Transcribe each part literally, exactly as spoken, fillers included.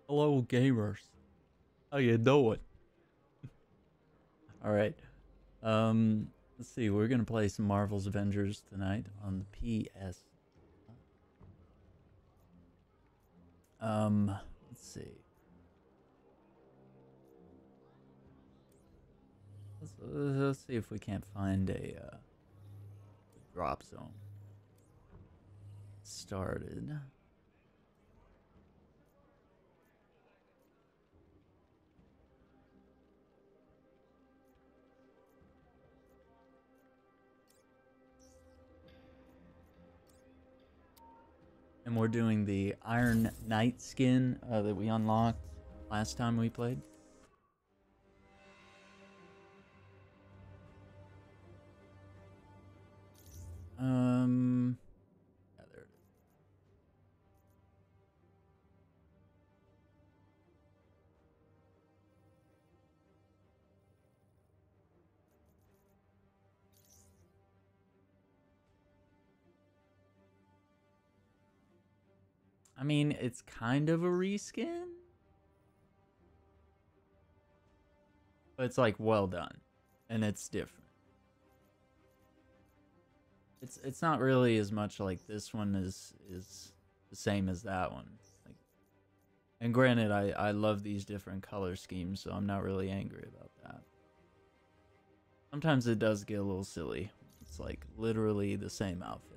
Hello, gamers. How you doing? All right. Um, let's see. We're gonna play some Marvel's Avengers tonight on the P S. Um, let's see. Let's, let's see if we can't find a uh, drop zone. Started. And we're doing the Iron Knight skin uh, that we unlocked last time we played. Um, yeah, there it is. I mean, it's kind of a reskin, but it's like well done, and it's different. It's it's not really as much like this one is is the same as that one. Like, and granted, I I love these different color schemes, so I'm not really angry about that. Sometimes it does get a little silly. It's like literally the same outfit.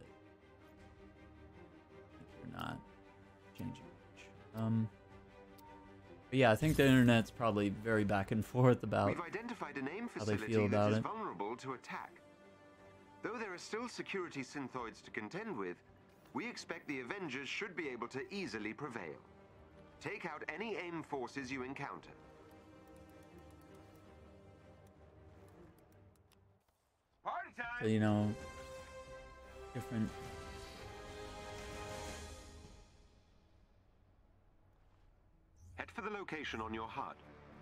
You're not changing much. Um. But yeah, I think the internet's probably very back and forth about We've identified an AIM how they facility feel about that is it. vulnerable to attack. Though there are still security synthoids to contend with, we expect the Avengers should be able to easily prevail. Take out any AIM forces you encounter. Party time! So, you know, different. Head for the location on your H U D.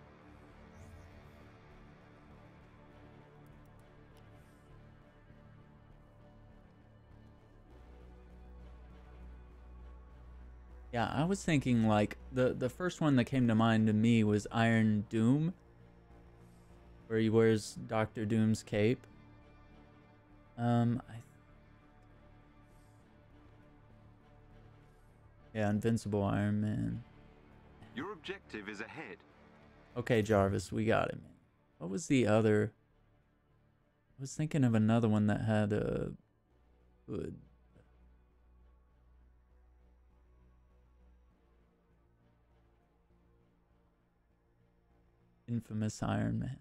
Yeah, I was thinking like the the first one that came to mind to me was Iron Doom, where he wears Doctor Doom's cape. Um, I yeah, Invincible Iron Man. Your objective is ahead. Okay, Jarvis, we got it, man. What was the other? I was thinking of another one that had a hood. Infamous Iron Man.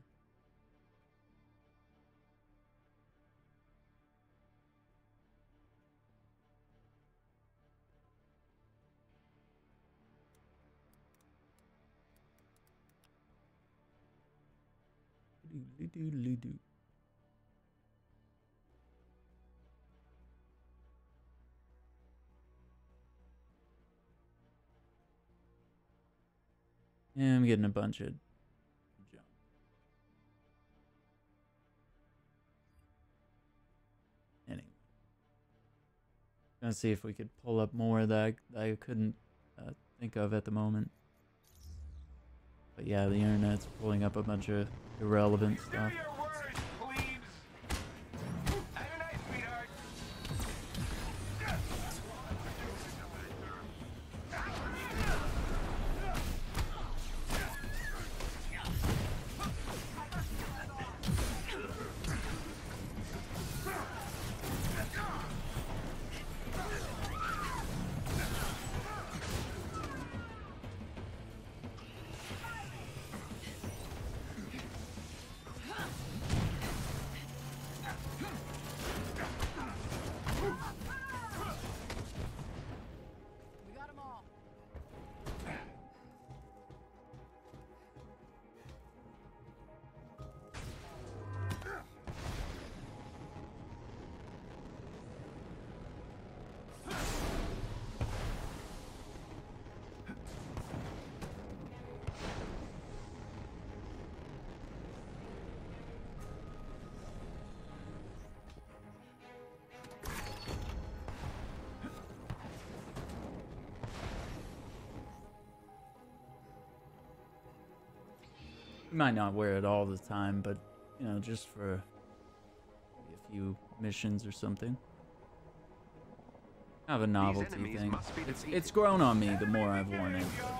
Doodly-doodly-doo. Yeah, I'm getting a bunch of junk. Anyway, gonna see if we could pull up more that I, I couldn't uh, think of at the moment. But yeah, the internet's pulling up a bunch of irrelevant stuff. You might not wear it all the time, but you know, just for maybe a few missions or something. Kind of a novelty thing. It's it's grown on me the more I've worn it. But.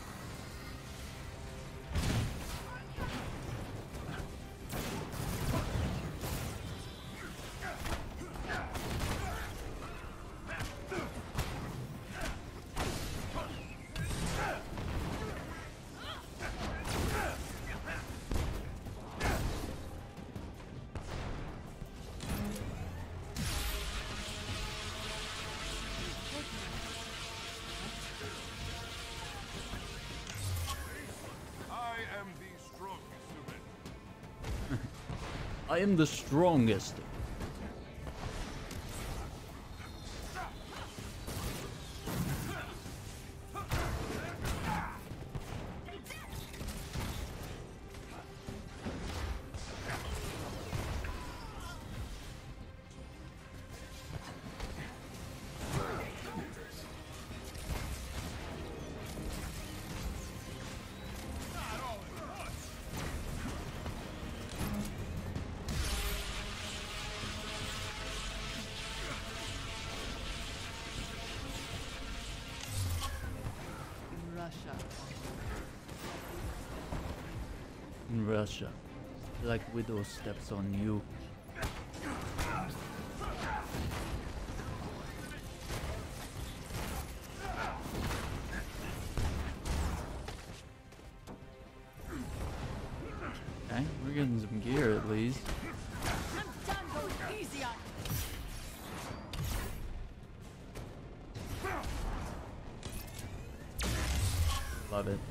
I am the strongest. In Russia, like Widow steps on you. Okay, we're getting some gear at least. Love it.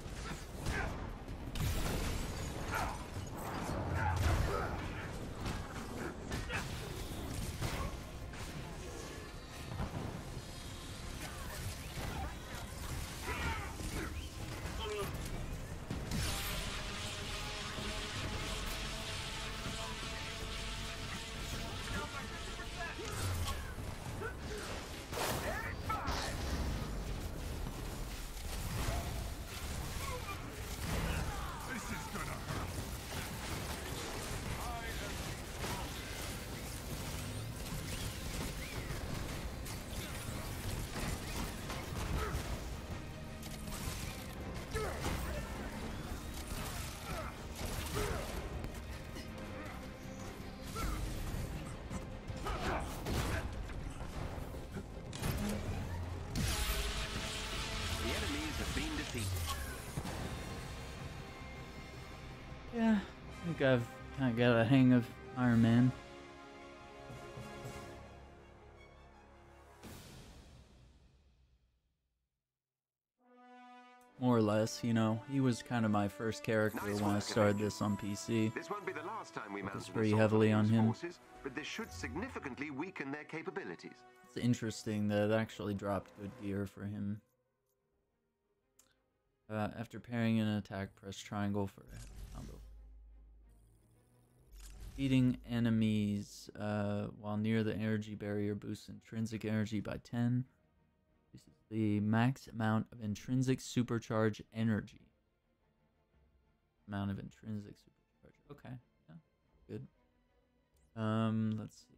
Yeah, I think I've kind of got a hang of Iron Man. More or less, you know, he was kind of my first character nice when I started this on P C. This won't be the last time we focused pretty heavily on him. Forces, but this should significantly weaken their capabilities. It's interesting that it actually dropped good gear for him. Uh, after parrying an attack, press triangle for a combo. Beating enemies uh, while near the energy barrier boosts intrinsic energy by ten. This is the max amount of intrinsic supercharge energy. Amount of intrinsic supercharge. Okay, yeah, good. Um, let's see.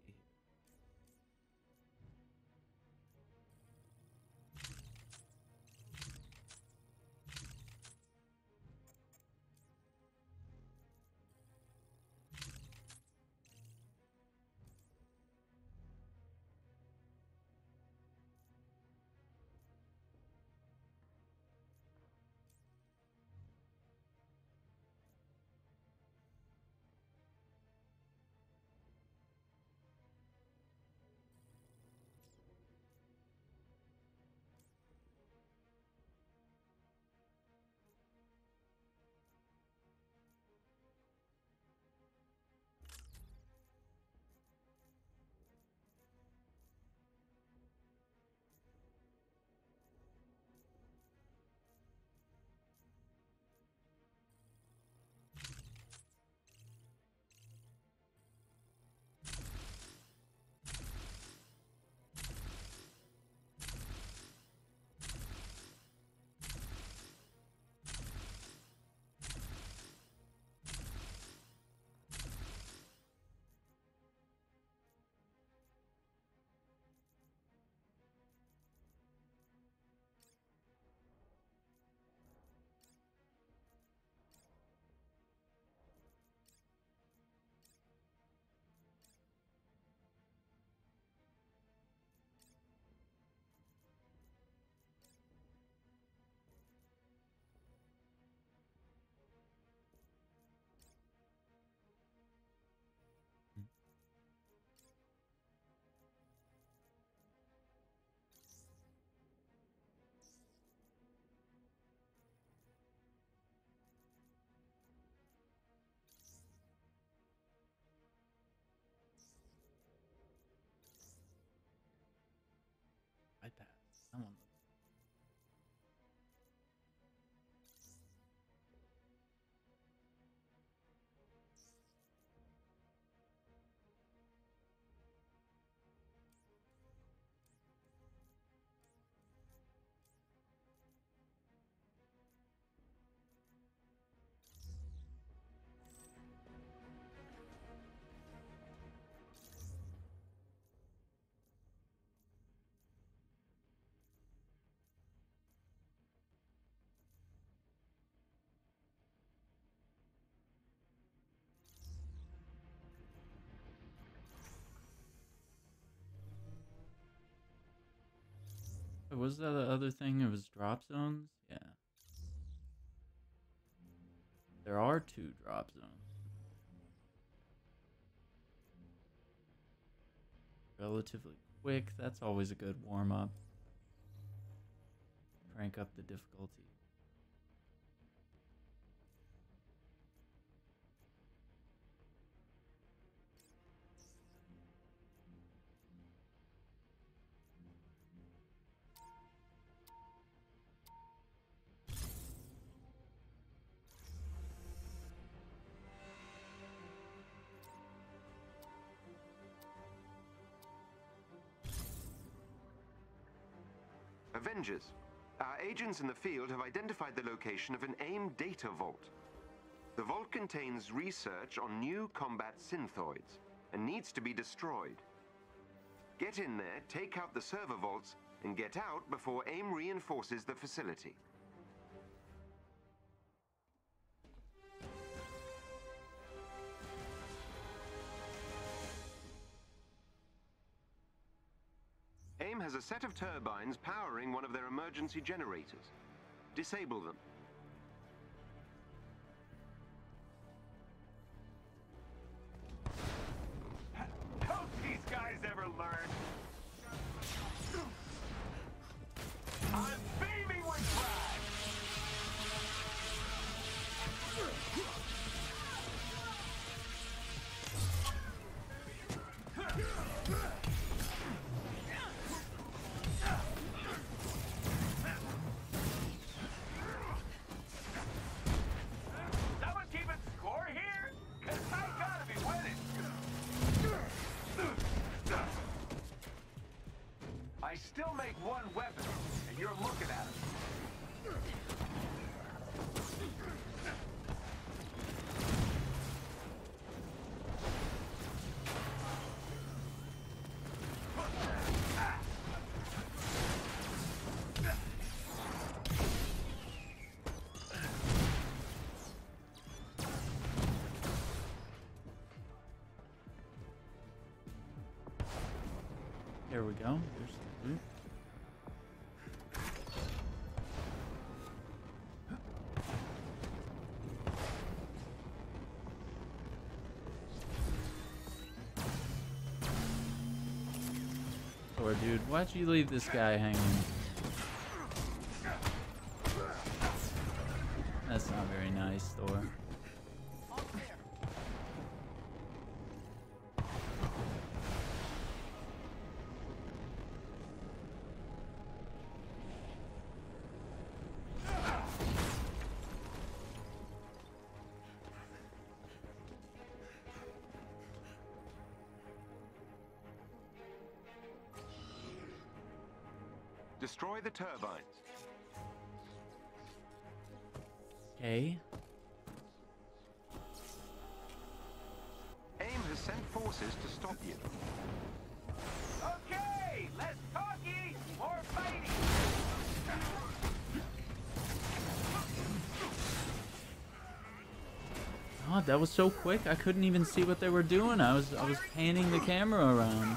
Come on. Was that the other thing? It was drop zones? Yeah. There are two drop zones. Relatively quick. That's always a good warm-up. Crank up the difficulty. Avengers, our agents in the field have identified the location of an AIM data vault. The vault contains research on new combat synthoids and needs to be destroyed. Get in there, take out the server vaults, and get out before AIM reinforces the facility. AIM has a set of turbines powering one of their emergency generators. Disable them. Hope these guys ever learn. I'm beaming with pride. Someone keeping score here? 'Cause I gotta be winning. I still make one weapon, and you're looking at it. There we go. There's the loot. Or dude, why'd you leave this guy hanging? That's not very nice, Thor. Destroy the turbines. Okay. AIM has sent forces to stop you. Okay, less talky, more fighting. God, that was so quick. I couldn't even see what they were doing. I was I was panning the camera around.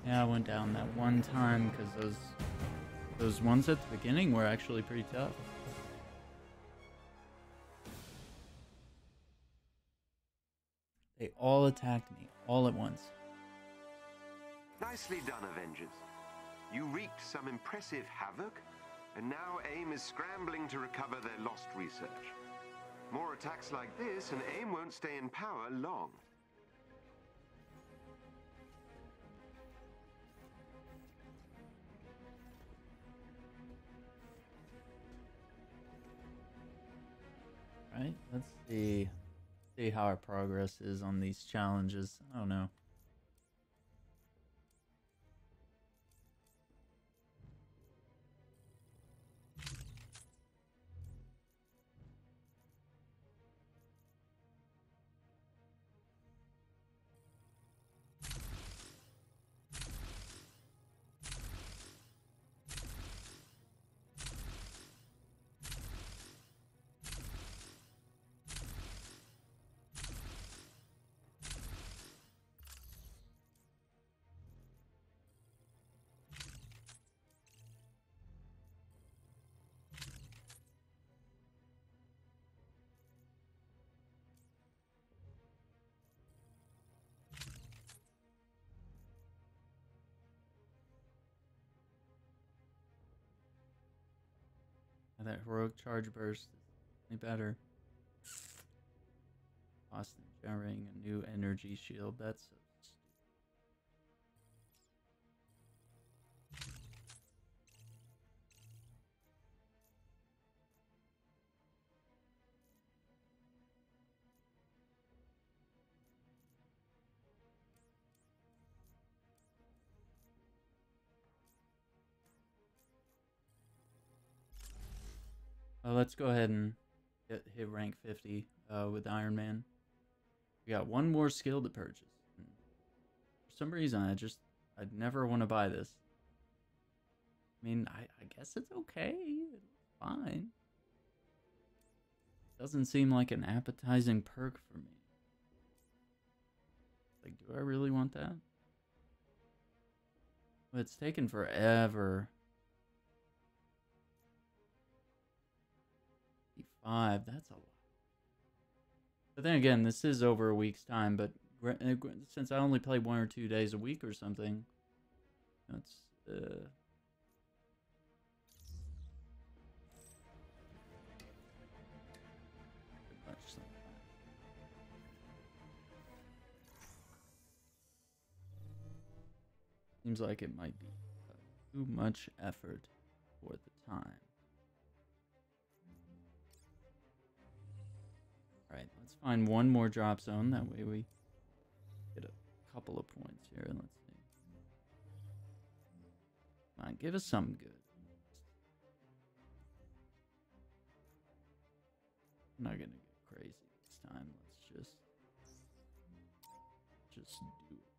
Yeah, I went down that one time because those those ones at the beginning were actually pretty tough. They all attacked me all at once. Nicely done, Avengers. You wreaked some impressive havoc, and now AIM is scrambling to recover their lost research. More attacks like this, and AIM won't stay in power long. Right, let's see see how our progress is on these challenges. I don't know. That heroic charge burst is any better. Austin generating a new energy shield. That's so stupid. Uh, let's go ahead and hit, hit rank fifty uh, with Iron Man. We got one more skill to purchase. For some reason, I just, I'd never want to buy this. I mean, I, I guess it's okay. It's fine. Doesn't seem like an appetizing perk for me. Like, do I really want that? Well, it's taken forever. Five, that's a lot. But then again, this is over a week's time, but since I only play one or two days a week or something, that's uh much something. Seems like it might be uh, too much effort for the time. Alright, let's find one more drop zone. That way we get a couple of points here. Let's see. Come on, give us something good. I'm not gonna get crazy this time. Let's just just do it.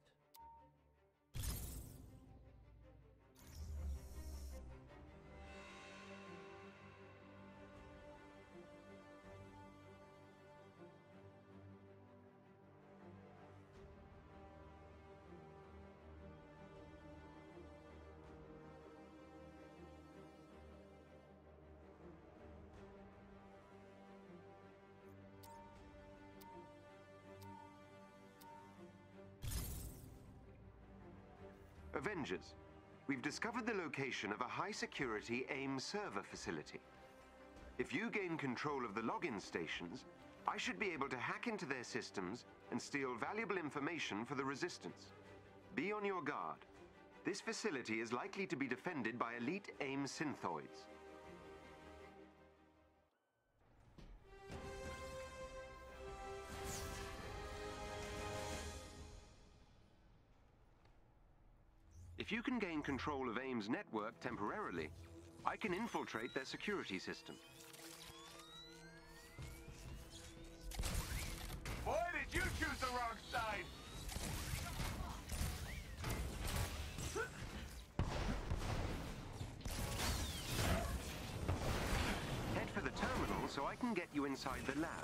Avengers, we've discovered the location of a high-security AIM server facility. If you gain control of the login stations, I should be able to hack into their systems and steal valuable information for the Resistance. Be on your guard. This facility is likely to be defended by elite AIM synthoids. If you can gain control of AIM's network temporarily, I can infiltrate their security system. Boy, did you choose the wrong side! Head for the terminal so I can get you inside the lab.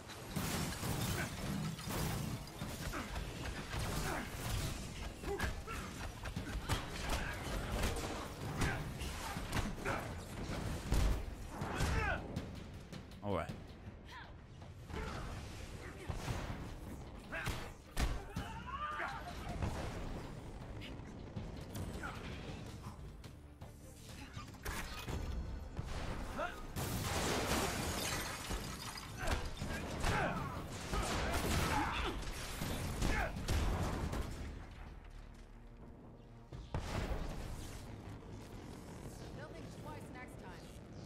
Alright. They'll think twice next time.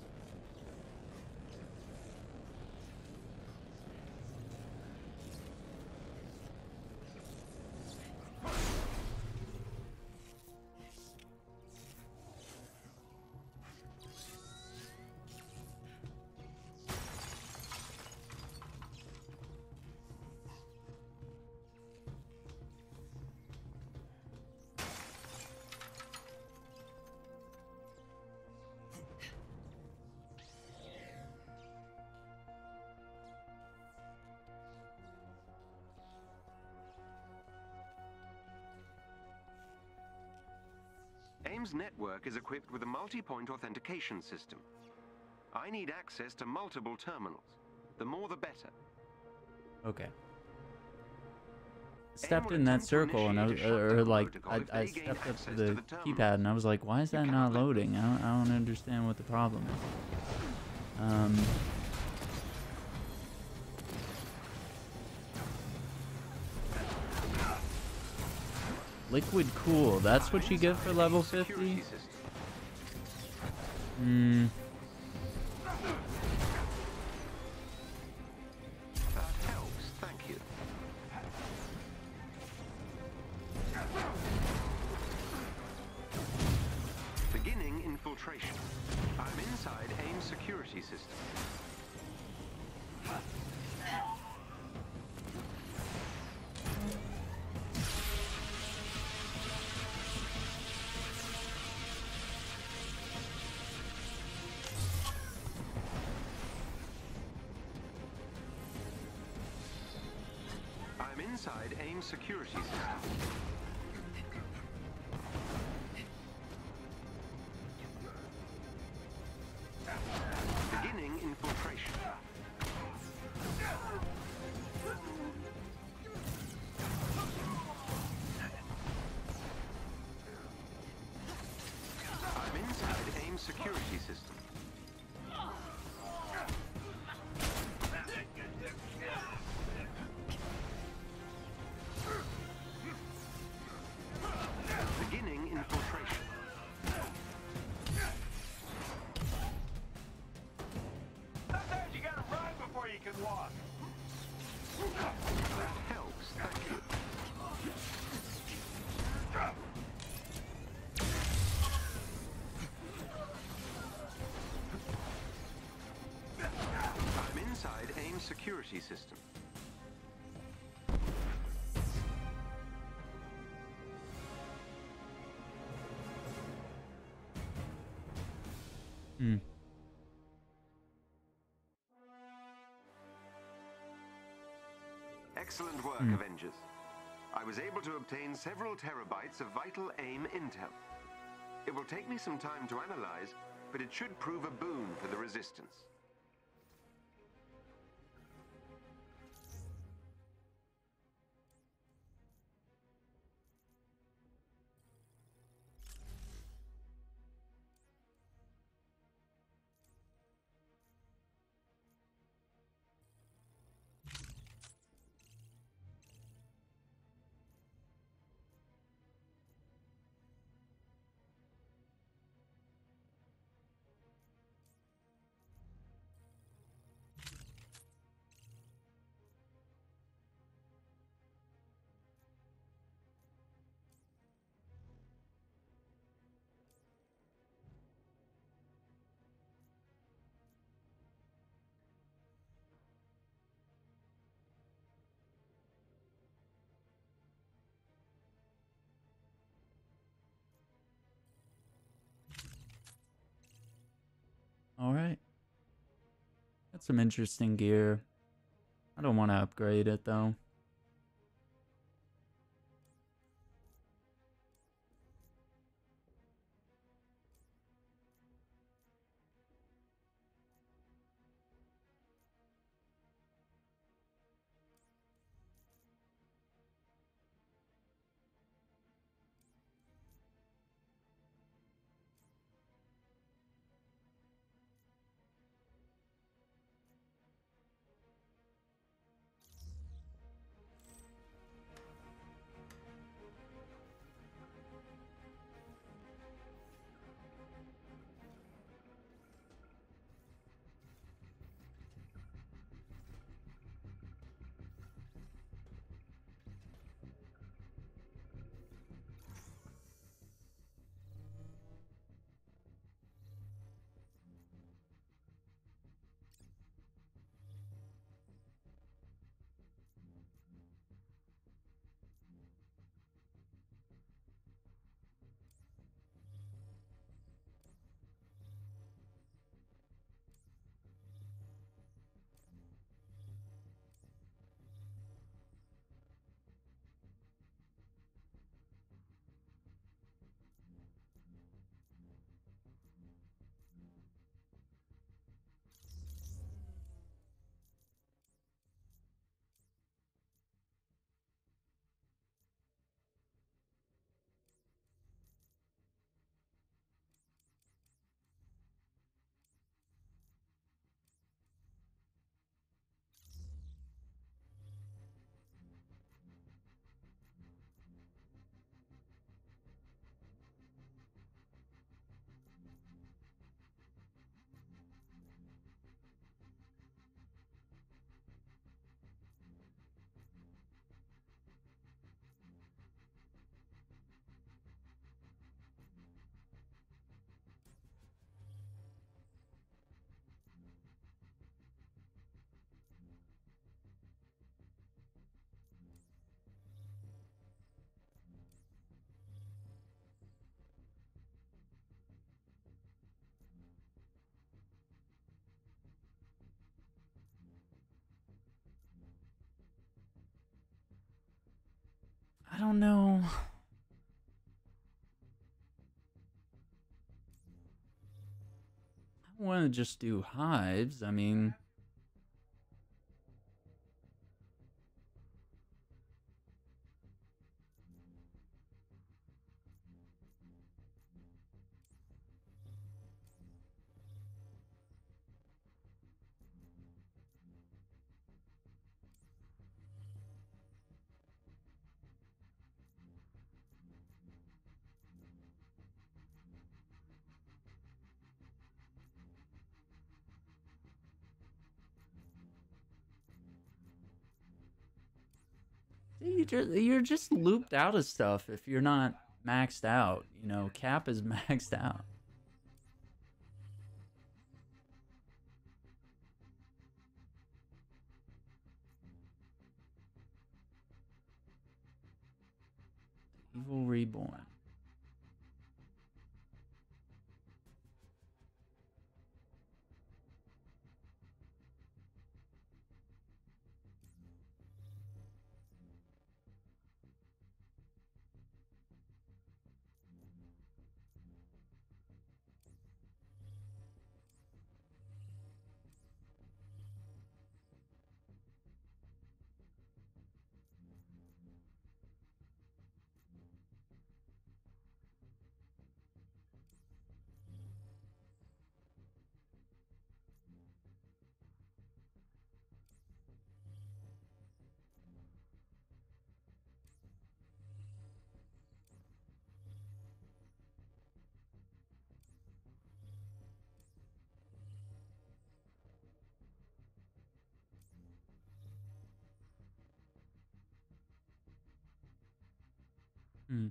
AIM's network is equipped with a multi-point authentication system. I need access to multiple terminals. The more the better. Okay. Stepped will in that attempt to circle and I was, initiate a or, shutdown like protocol I, if I they gain stepped up to access the, to the terminals. keypad and I was like, why is that You not cannot let loading? I don't, I don't understand what the problem is. Um. Liquid Cool, that's what you get for level fifty? Security system. Hmm. That helps, thank you. Beginning infiltration. I'm inside AIM security system. I'm inside AIM security system. Beginning infiltration. I'm inside AIM security system. Beginning infiltration. Sometimes you gotta run before you can walk. That helps, thank you. I'm inside AIM security system. Hmm. Excellent work, Hmm. Avengers. I was able to obtain several terabytes of vital AIM intel. It will take me some time to analyze, but it should prove a boon for the Resistance. Alright. That's some interesting gear. I don't want to upgrade it though. gonna just do hives, I mean... You just, you're just looped out of stuff if you're not maxed out. You know, Cap is maxed out. Evil Reborn. Hmm.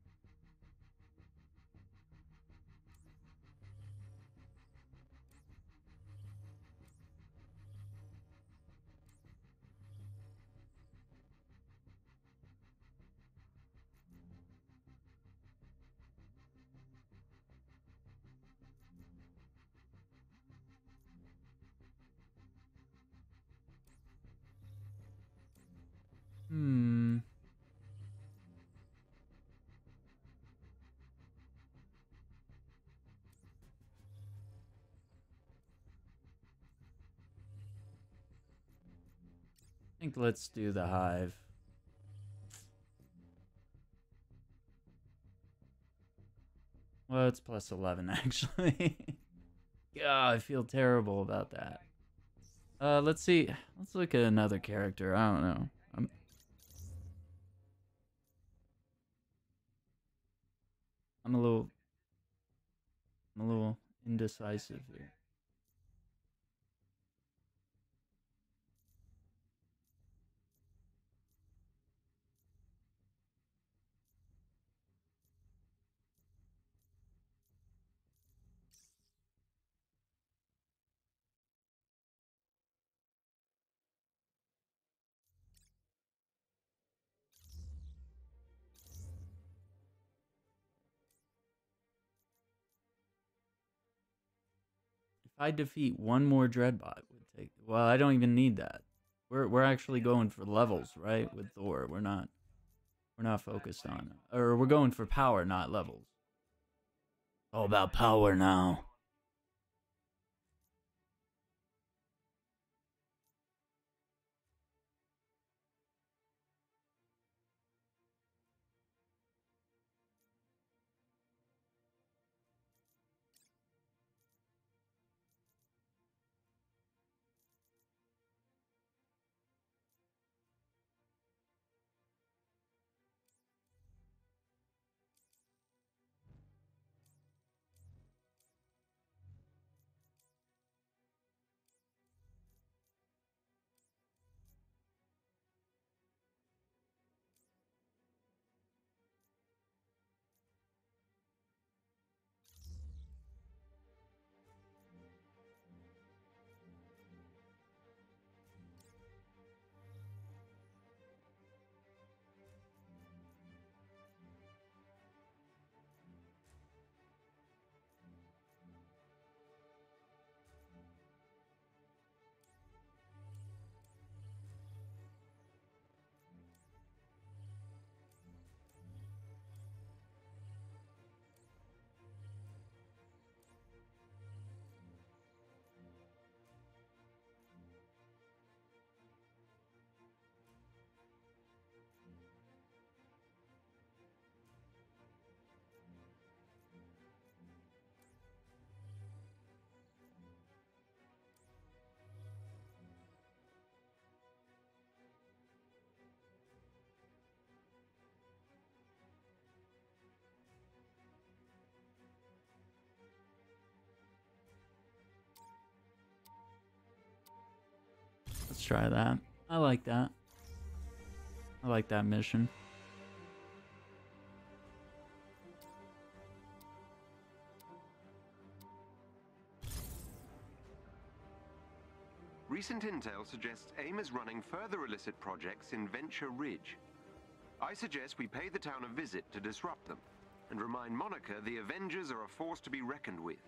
Hmm. I think let's do the hive. Well, it's plus eleven actually. Yeah, I feel terrible about that. Uh, let's see. Let's look at another character. I don't know. I'm I'm a little I'm a little indecisive here. If I defeat one more Dreadbot, would take. Well, I don't even need that. We're we're actually going for levels, right? With Thor, we're not we're not focused on, or we're going for power, not levels. All about power now. Let's try that. I like that. I like that mission. Recent intel suggests AIM is running further illicit projects in Venture Ridge. I suggest we pay the town a visit to disrupt them, and remind Monica the Avengers are a force to be reckoned with.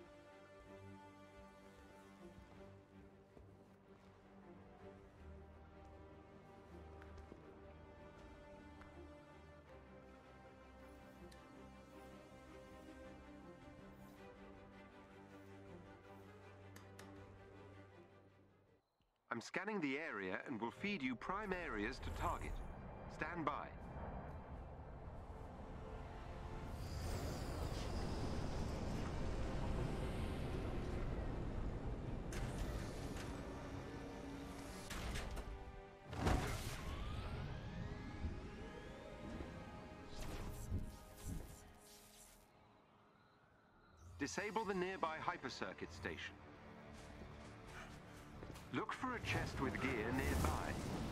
I'm scanning the area and will feed you prime areas to target. Stand by. Disable the nearby hypercircuit station. Look for a chest with gear nearby.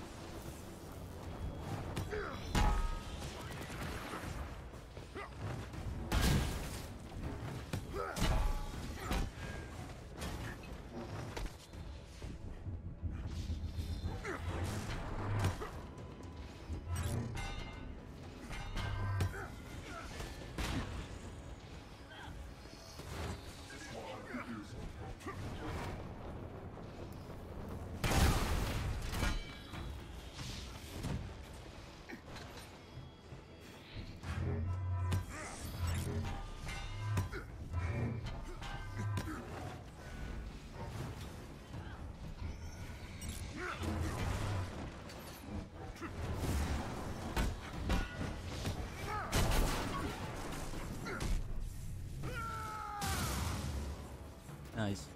Nice.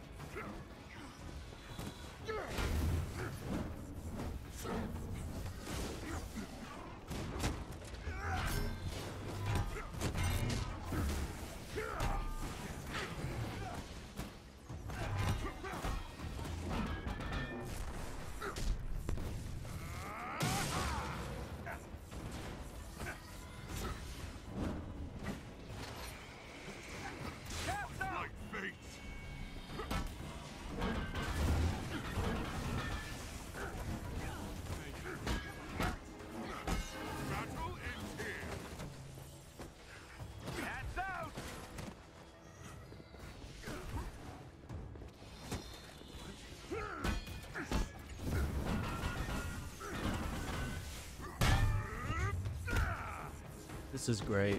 This is great.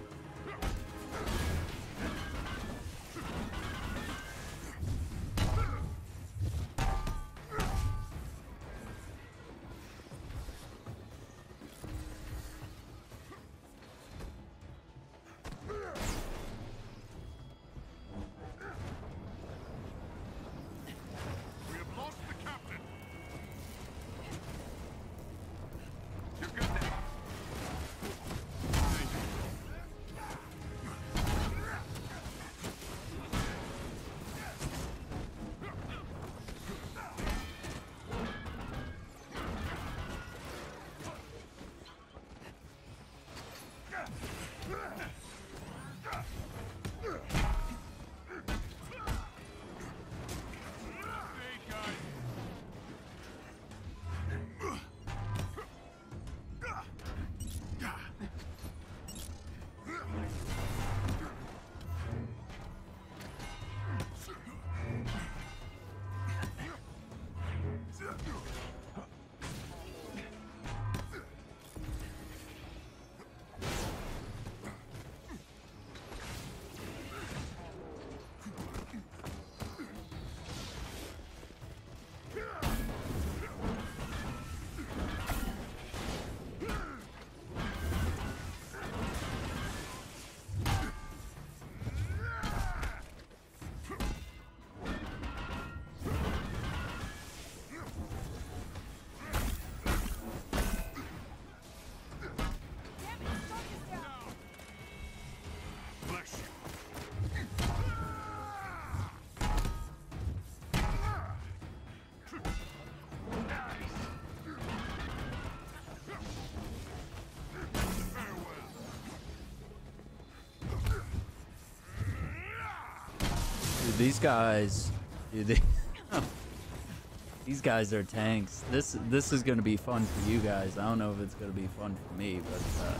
these guys, dude, they, these guys are tanks. This this is gonna be fun for you guys. I don't know if it's gonna be fun for me, but uh,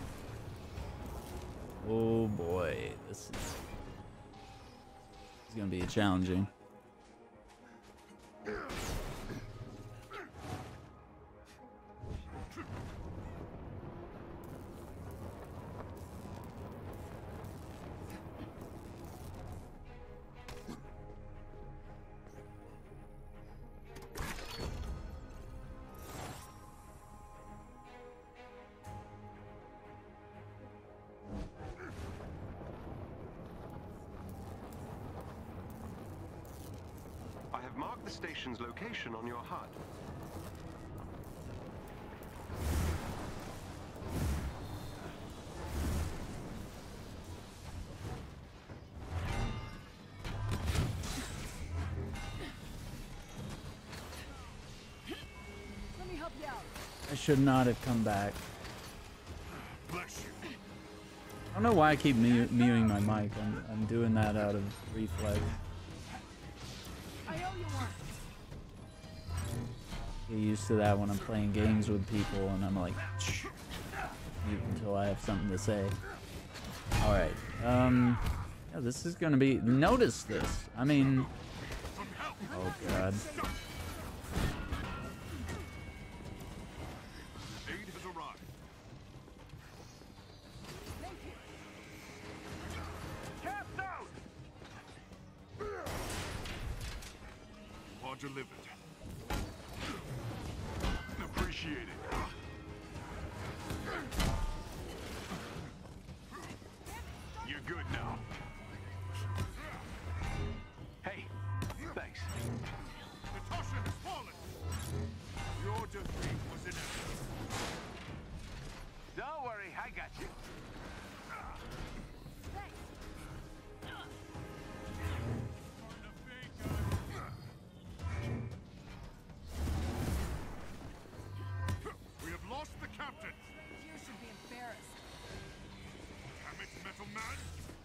oh boy, this is, this is gonna be challenging. I have marked the station's location on your H U D. Let me help you out. I should not have come back. Bless you. I don't know why I keep mu muting my mic. I'm, I'm doing that out of reflex. I owe you one. Get used to that when I'm playing games with people and I'm like, shh, mute until I have something to say. All right. Um, yeah, this is gonna be. Notice this. I mean, oh god. Aid has arrived. Thank you. Cast out! Are delivered. Appreciate it. You're good now. Hey, thanks. Natasha has fallen. Your defeat was inevitable. Don't worry, I got you. Thanks. We have lost the captain. You should be embarrassed. Damn it, Metal Man.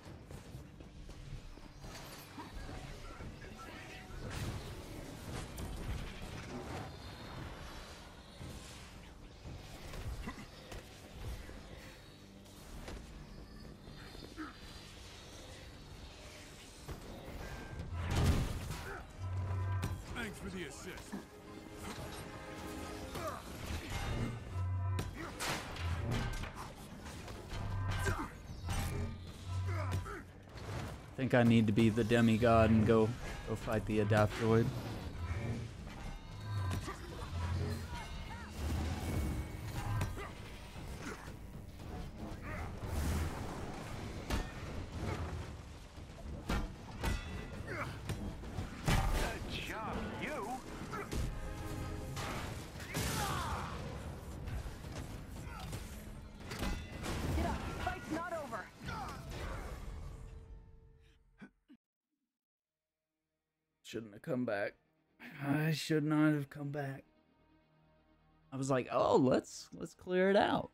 Thanks for the assist. I think I need to be the demigod and go go fight the Adaptoid. Good job, you. Get up. Fight's not over. Shouldn't have come back. I should not have come back. I was like, oh, let's let's clear it out.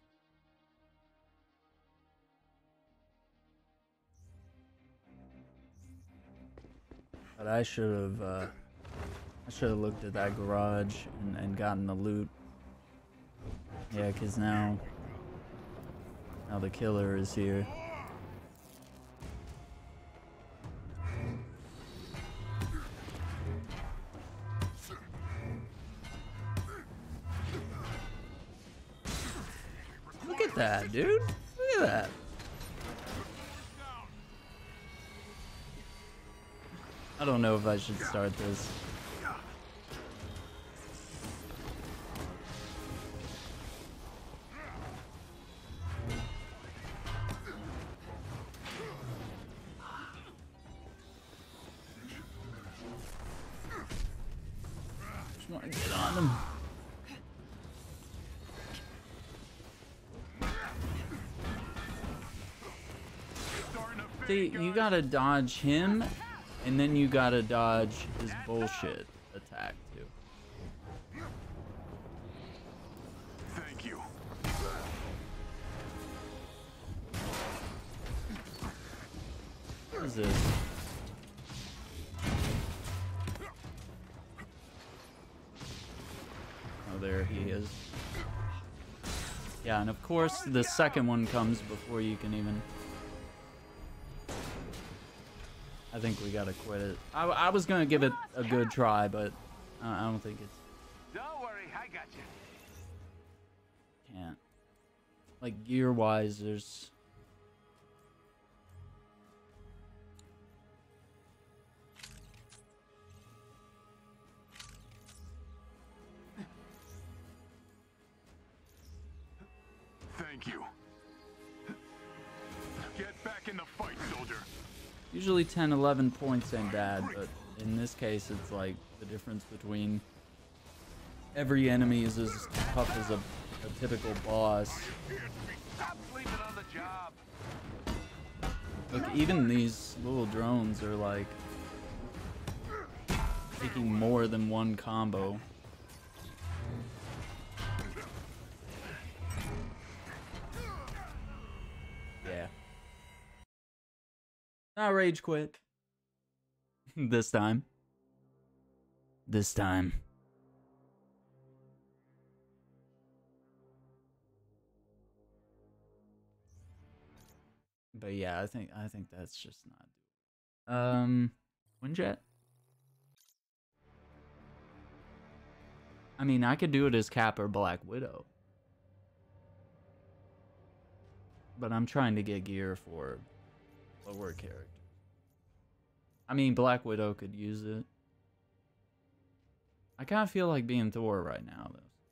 But I should have uh, I should have looked at that garage and, and gotten the loot. Yeah, cause now now the killer is here. Look at that, dude. Look at that. I don't know if I should start this. Just want to get on them. See, you gotta dodge him, and then you gotta dodge his bullshit attack too. Thank you. What is this? Oh, there he is. Yeah, and of course the second one comes before you can even... I think we gotta quit it. I, I was gonna give it a good try, but uh, I don't think it's... Don't worry, I got you. Can't. Like, gear-wise, there's... Thank you. Get back in the fight, soldier. Usually ten, eleven points ain't bad, but in this case, it's like the difference between every enemy is as tough as a, a typical boss. Stop sleeping on the job. Look, even these little drones are like taking more than one combo. Yeah. Not rage quit. This time. This time. But yeah, I think I think that's just not. Um, Windjet. I mean, I could do it as Cap or Black Widow. But I'm trying to get gear for lower characters. I mean, Black Widow could use it. I kind of feel like being Thor right now,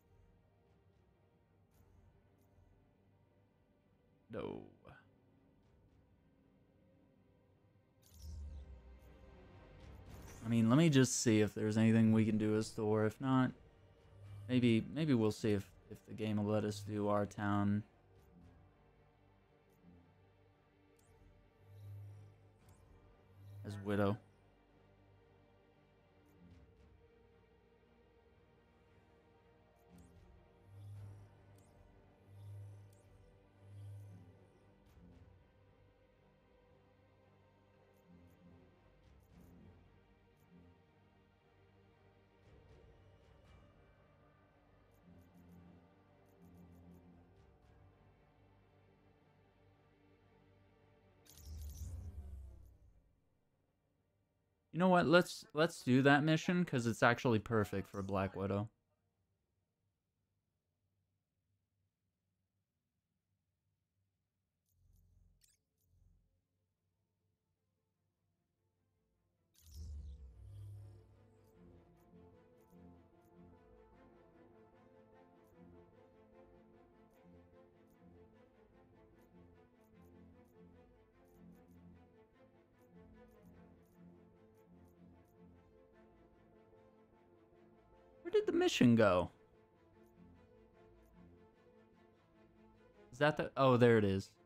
though. No. I mean, let me just see if there's anything we can do as Thor. If not, maybe maybe we'll see if, if the game will let us do our town. As Widow. You know what? Let's let's do that mission because it's actually perfect for Black Widow. Where did the mission go? Is that the... Oh, there it is.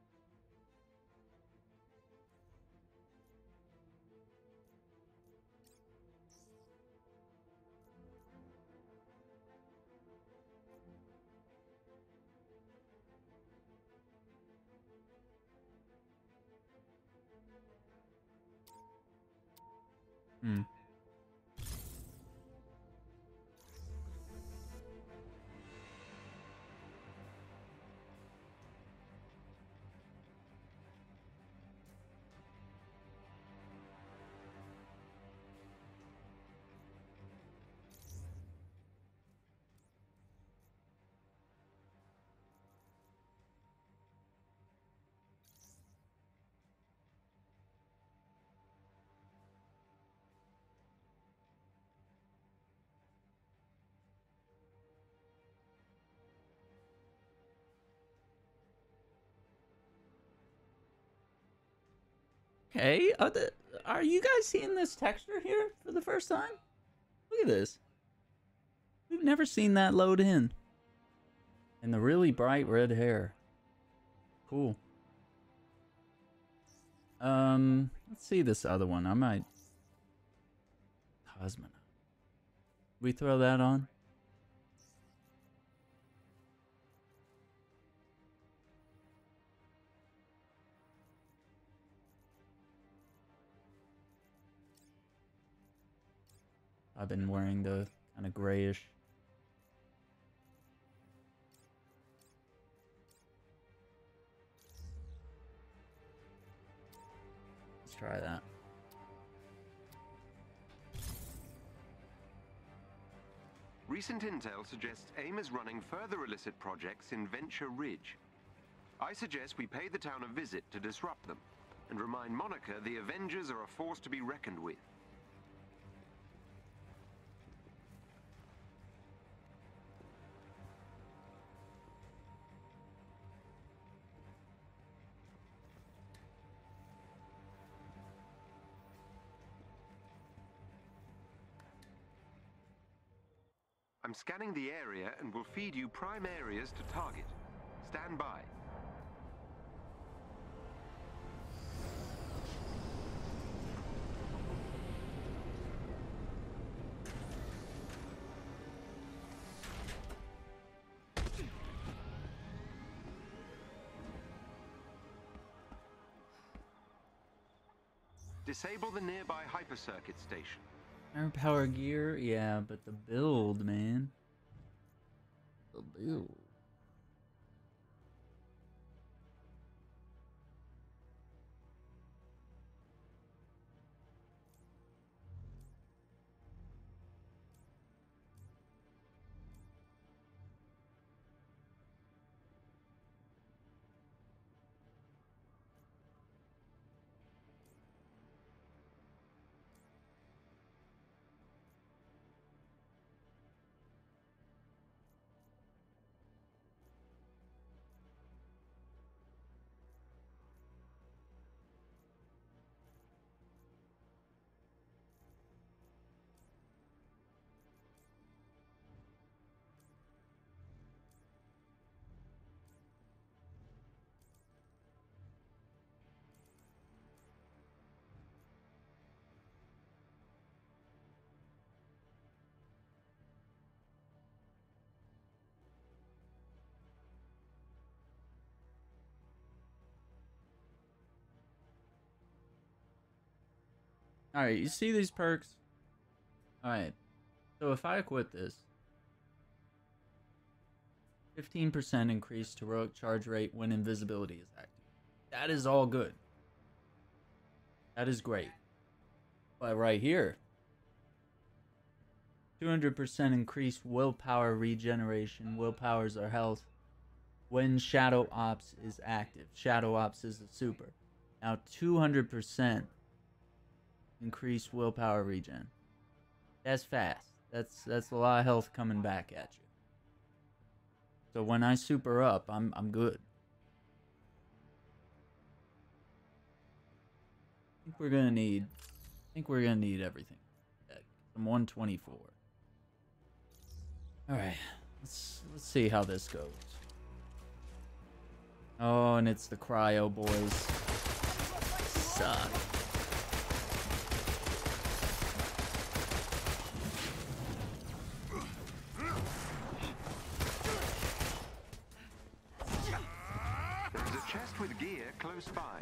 Hmm. Okay, are, the, are you guys seeing this texture here for the first time? Look at this. We've never seen that load in. And the really bright red hair. Cool. Um, let's see this other one. I might... Cosmonaut. We throw that on? I've been wearing the kind of grayish. try that. Recent intel suggests AIM is running further illicit projects in Venture Ridge. I suggest we pay the town a visit to disrupt them, and remind Monica the Avengers are a force to be reckoned with. I'm scanning the area and will feed you prime areas to target. Stand by. Disable the nearby hypercircuit station. Iron power gear, yeah, but the build, man. The build. Alright, you see these perks? Alright, so if I equip this, fifteen percent increased heroic charge rate when invisibility is active. That is all good. That is great. But right here, two hundred percent increased willpower regeneration. Willpower's our health when Shadow Ops is active. Shadow Ops is a super. Now two hundred percent increased willpower regen. That's fast. That's that's a lot of health coming back at you. So when I super up, I'm I'm good. I think we're gonna need I think we're gonna need everything. I'm one twenty-four. Alright, let's let's see how this goes. Oh, and it's the cryo boys. Suck. With gear close by.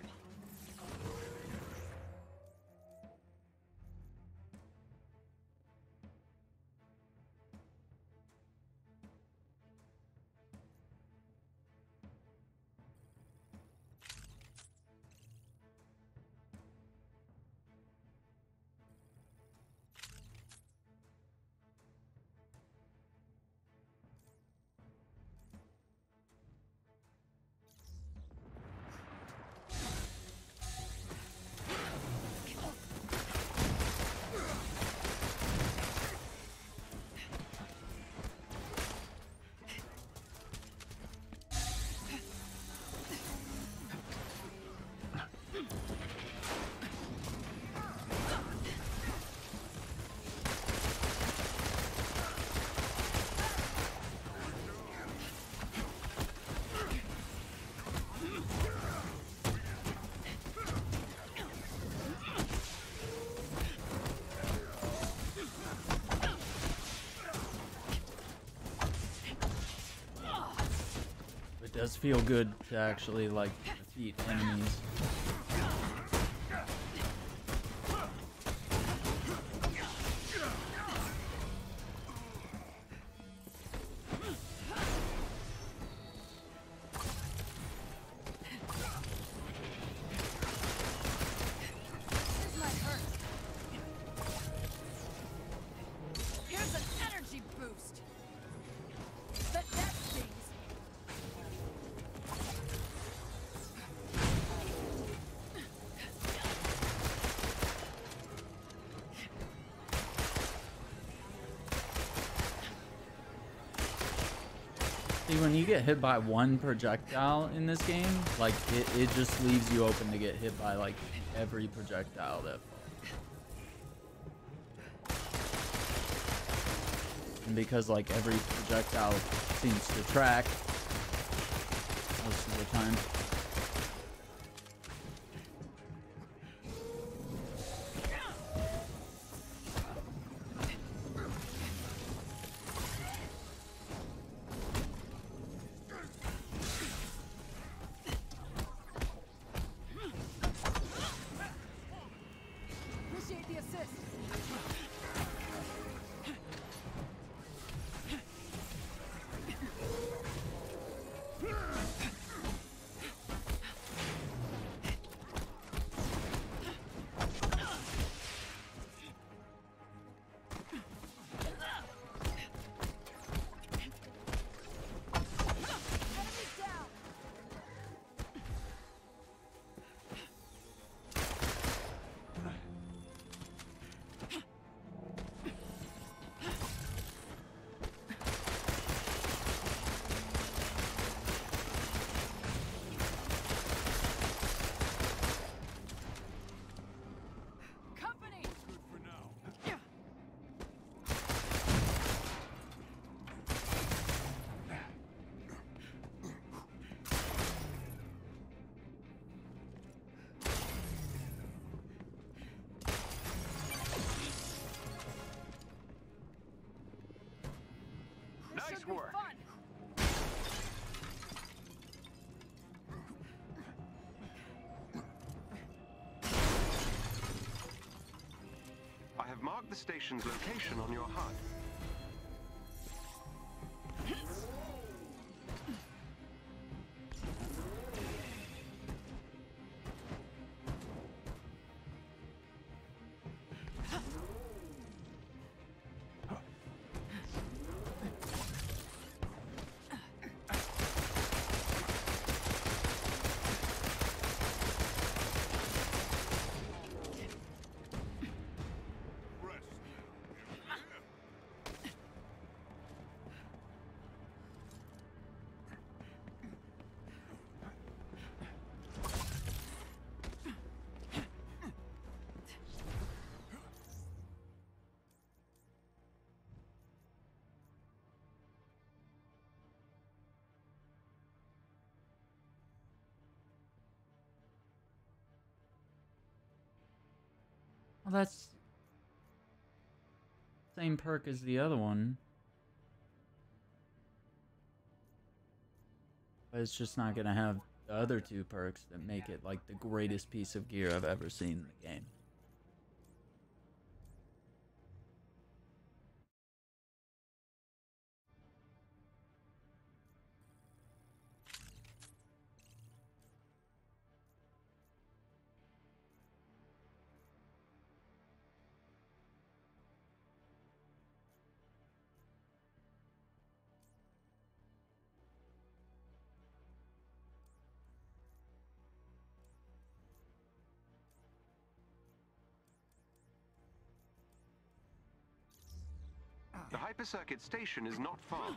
It does feel good to actually like defeat enemies. See, when you get hit by one projectile in this game, like, it, it just leaves you open to get hit by, like, every projectile that falls. And because, like, every projectile seems to track most of the time. Appreciate the assist. Enemies down. Company. This Nice should be work. fun. I have marked the station's location on your H U D. Well, that's same perk as the other one. But it's just not gonna have the other two perks that make it like the greatest piece of gear I've ever seen in the game. The hypercircuit station is not far.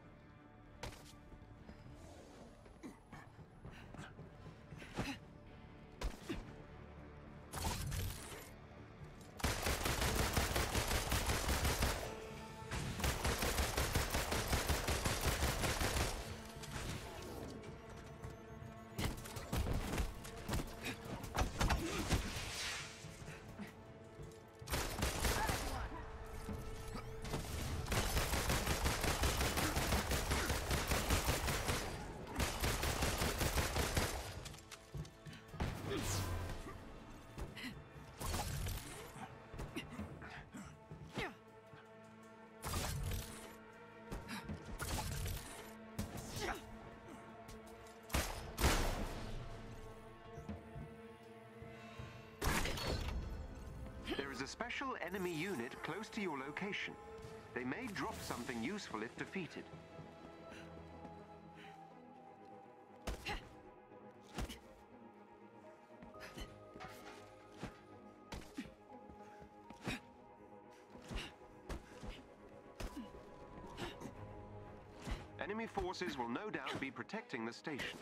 There is a special enemy unit close to your location. They may drop something useful if defeated. Enemy forces will no doubt be protecting the station.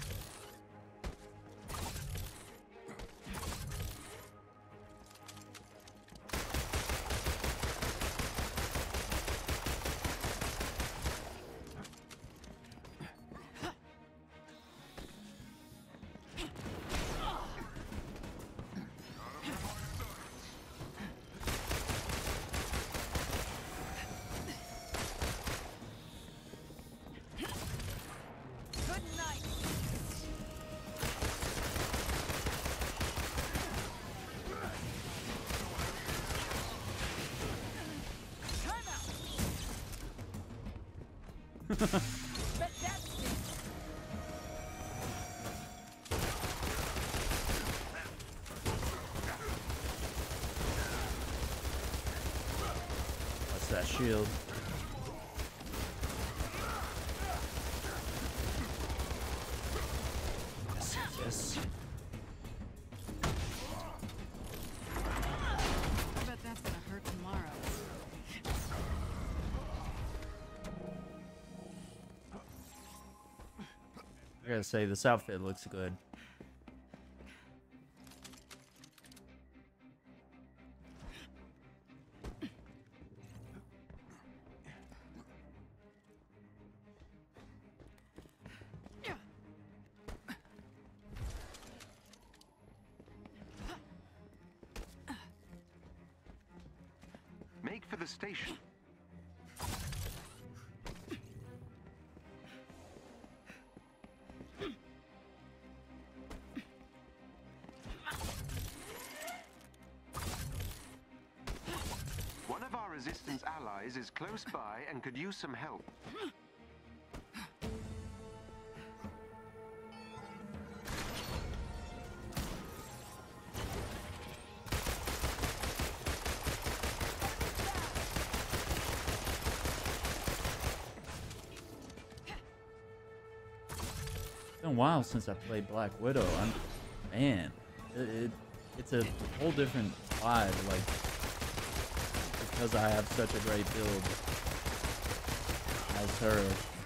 What's that shield? Yes, yes. I bet that's gonna hurt tomorrow. I gotta say, this outfit looks good. Make for the station. One of our resistance allies is close by and could use some help. It's been a while since I played Black Widow. I'm, man, it, it it's a whole different vibe. Like, because I have such a great build as her.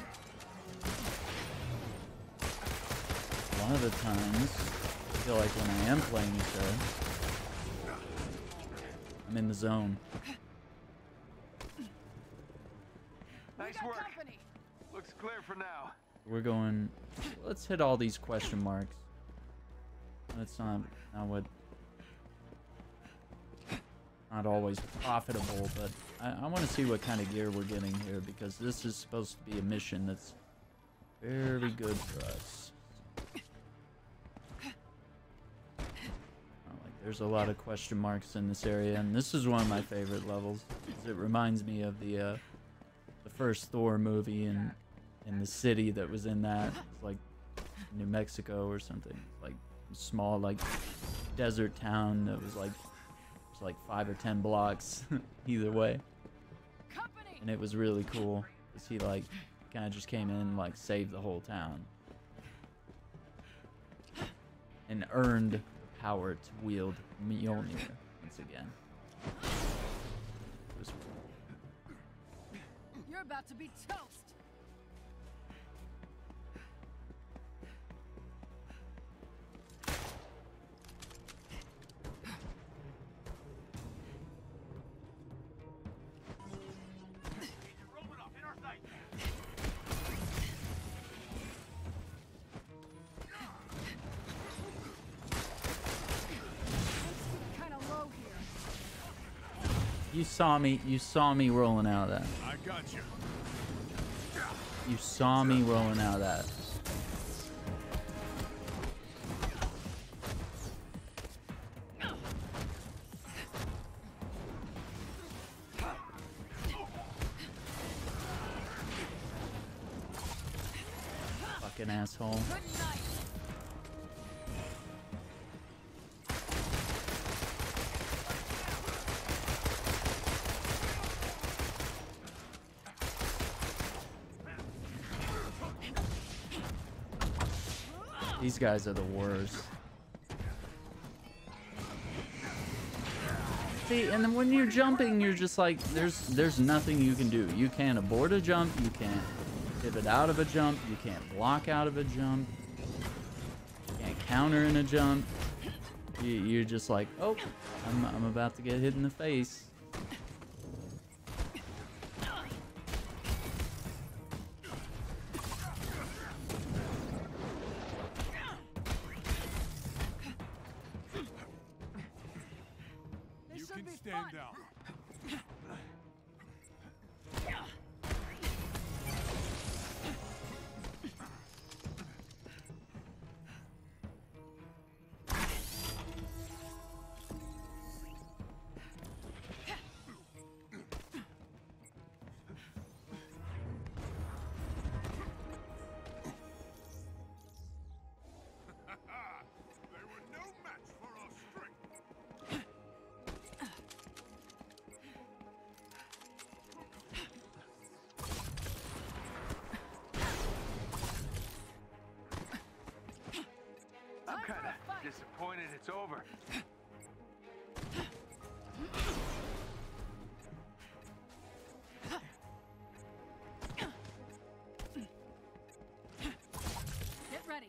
A lot of the times, I feel like when I am playing as her, I'm in the zone. Nice work. Looks clear for now. We're going. Let's hit all these question marks. That's not not what. Not always profitable, but I, I want to see what kind of gear we're getting here, because this is supposed to be a mission that's very good for us. Like, there's a lot of question marks in this area, and this is one of my favorite levels. It reminds me of the uh, the first Thor movie and in the city that was in that. It's like New Mexico or something, like a small like desert town that was like was like five or ten blocks either way, and it was really cool because he like kind of just came in and like saved the whole town and earned the power to wield Mjolnir once again. It was cool. You're about to be toast. You saw me. You saw me rolling out of that. I got you. You saw me rolling out of that. Fucking asshole. These guys are the worst. See, and then when you're jumping, you're just like, there's there's nothing you can do. You can't abort a jump. You can't pivot out of a jump. You can't block out of a jump. You can't counter in a jump. You, you're just like, oh, I'm, I'm about to get hit in the face. You can stand down. They were no match for our strength. I'm kind of disappointed it's over. Get ready.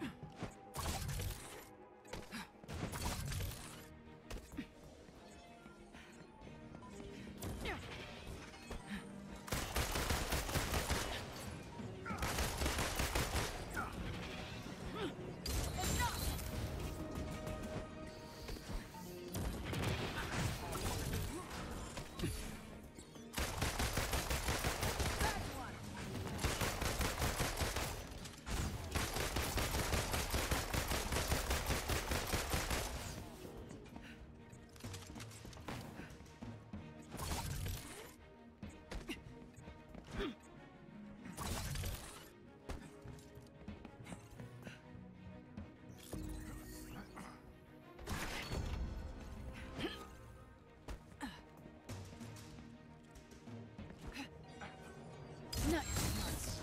Nice.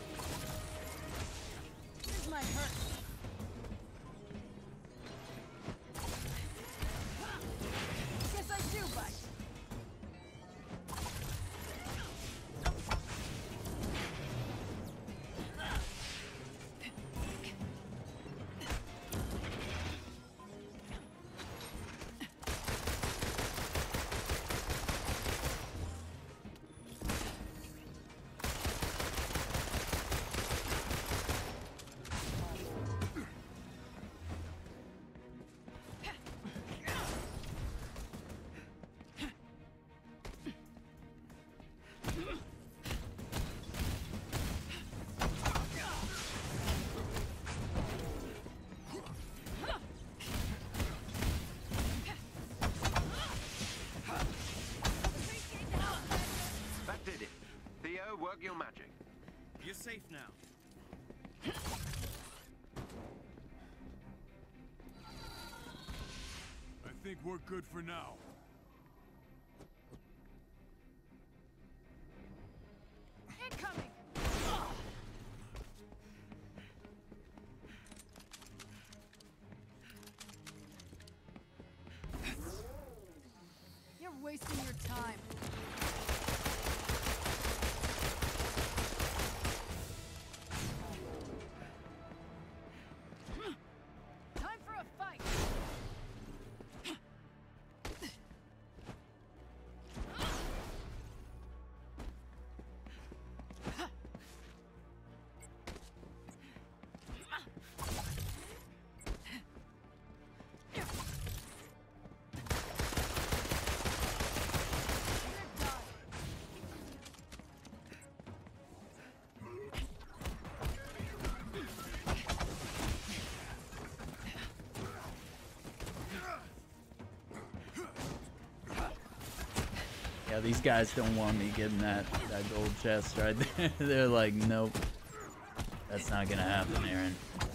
This might hurt. Guess I do bite. That did it. Theo, work your magic. You're safe now. I think we're good for now. Incoming. You're wasting your time. Time for a fight. Yeah, these guys don't want me getting that, that gold chest right there. They're like, nope. That's not gonna happen, Aaron.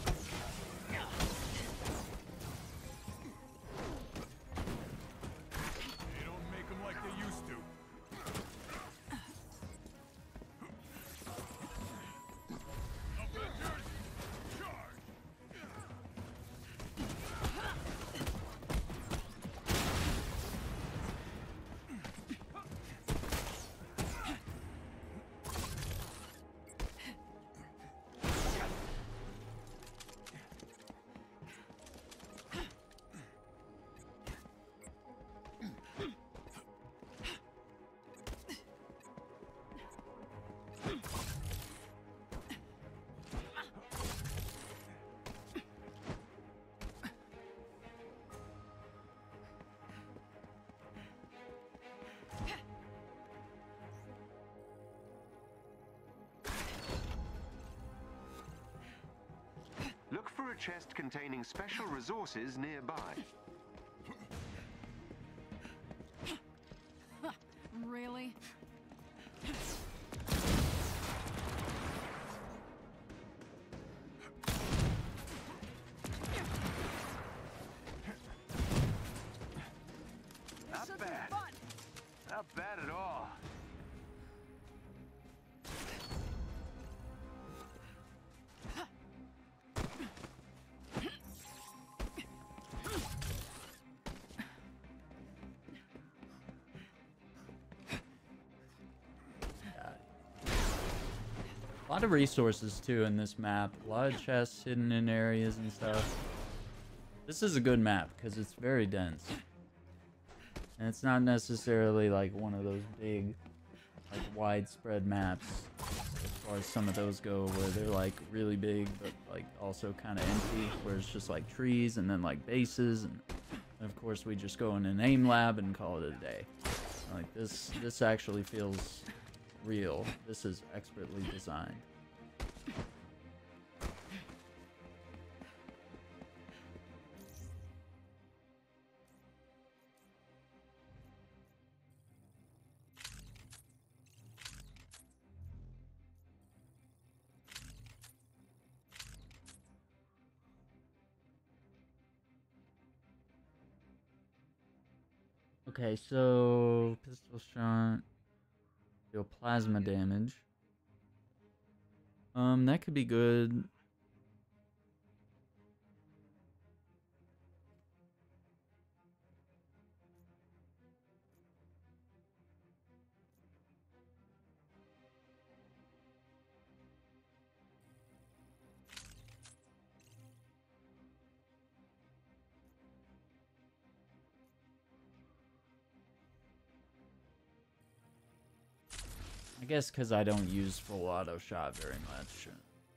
They don't make them like they used to. Avengers, charge! a chest containing special resources nearby. Really? Not Should be bad. fun. Not bad at all. A lot of resources too in this map. A lot of chests hidden in areas and stuff. This is a good map because it's very dense. And it's not necessarily like one of those big, like widespread maps as far as some of those go, where they're like really big but like also kind of empty, where it's just like trees and then like bases, and, and of course we just go in an aim lab and call it a day. Like this, this actually feels real. This is expertly designed. Okay, so pistol shot, deal plasma damage. Um, that could be good. I guess because I don't use full auto shot very much.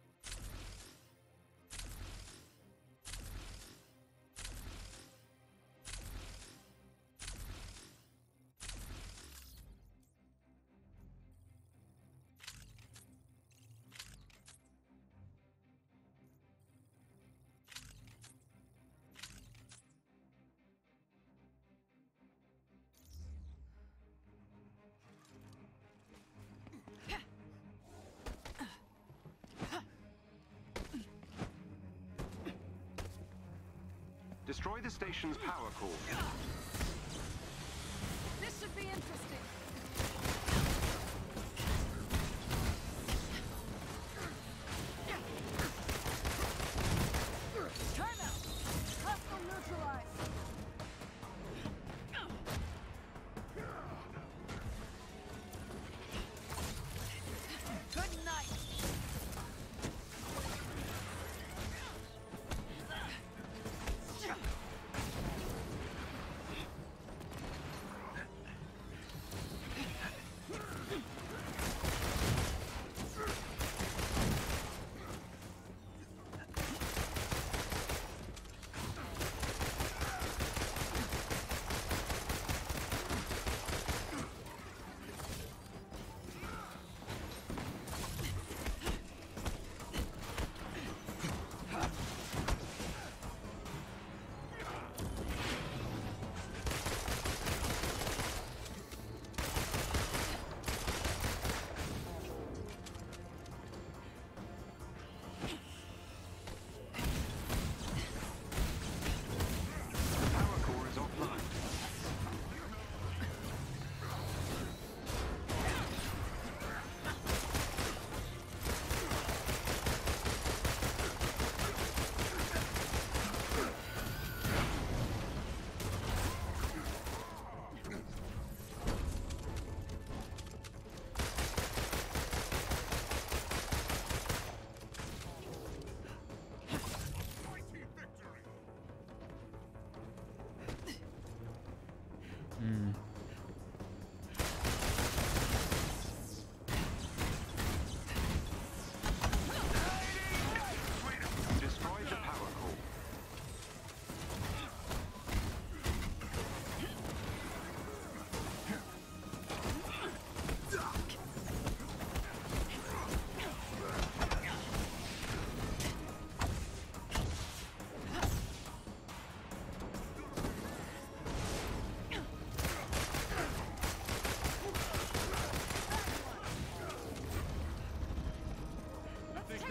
Destroy the station's power core. This should be interesting. Timeout. Hostile neutralized. Good night.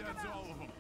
That's all of them.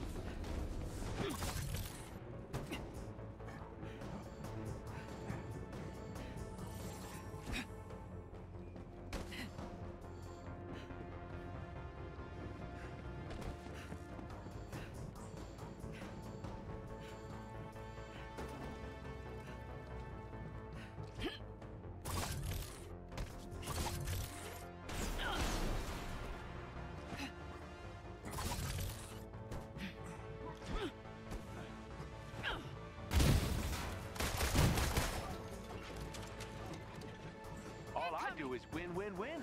All I do is win, win, win.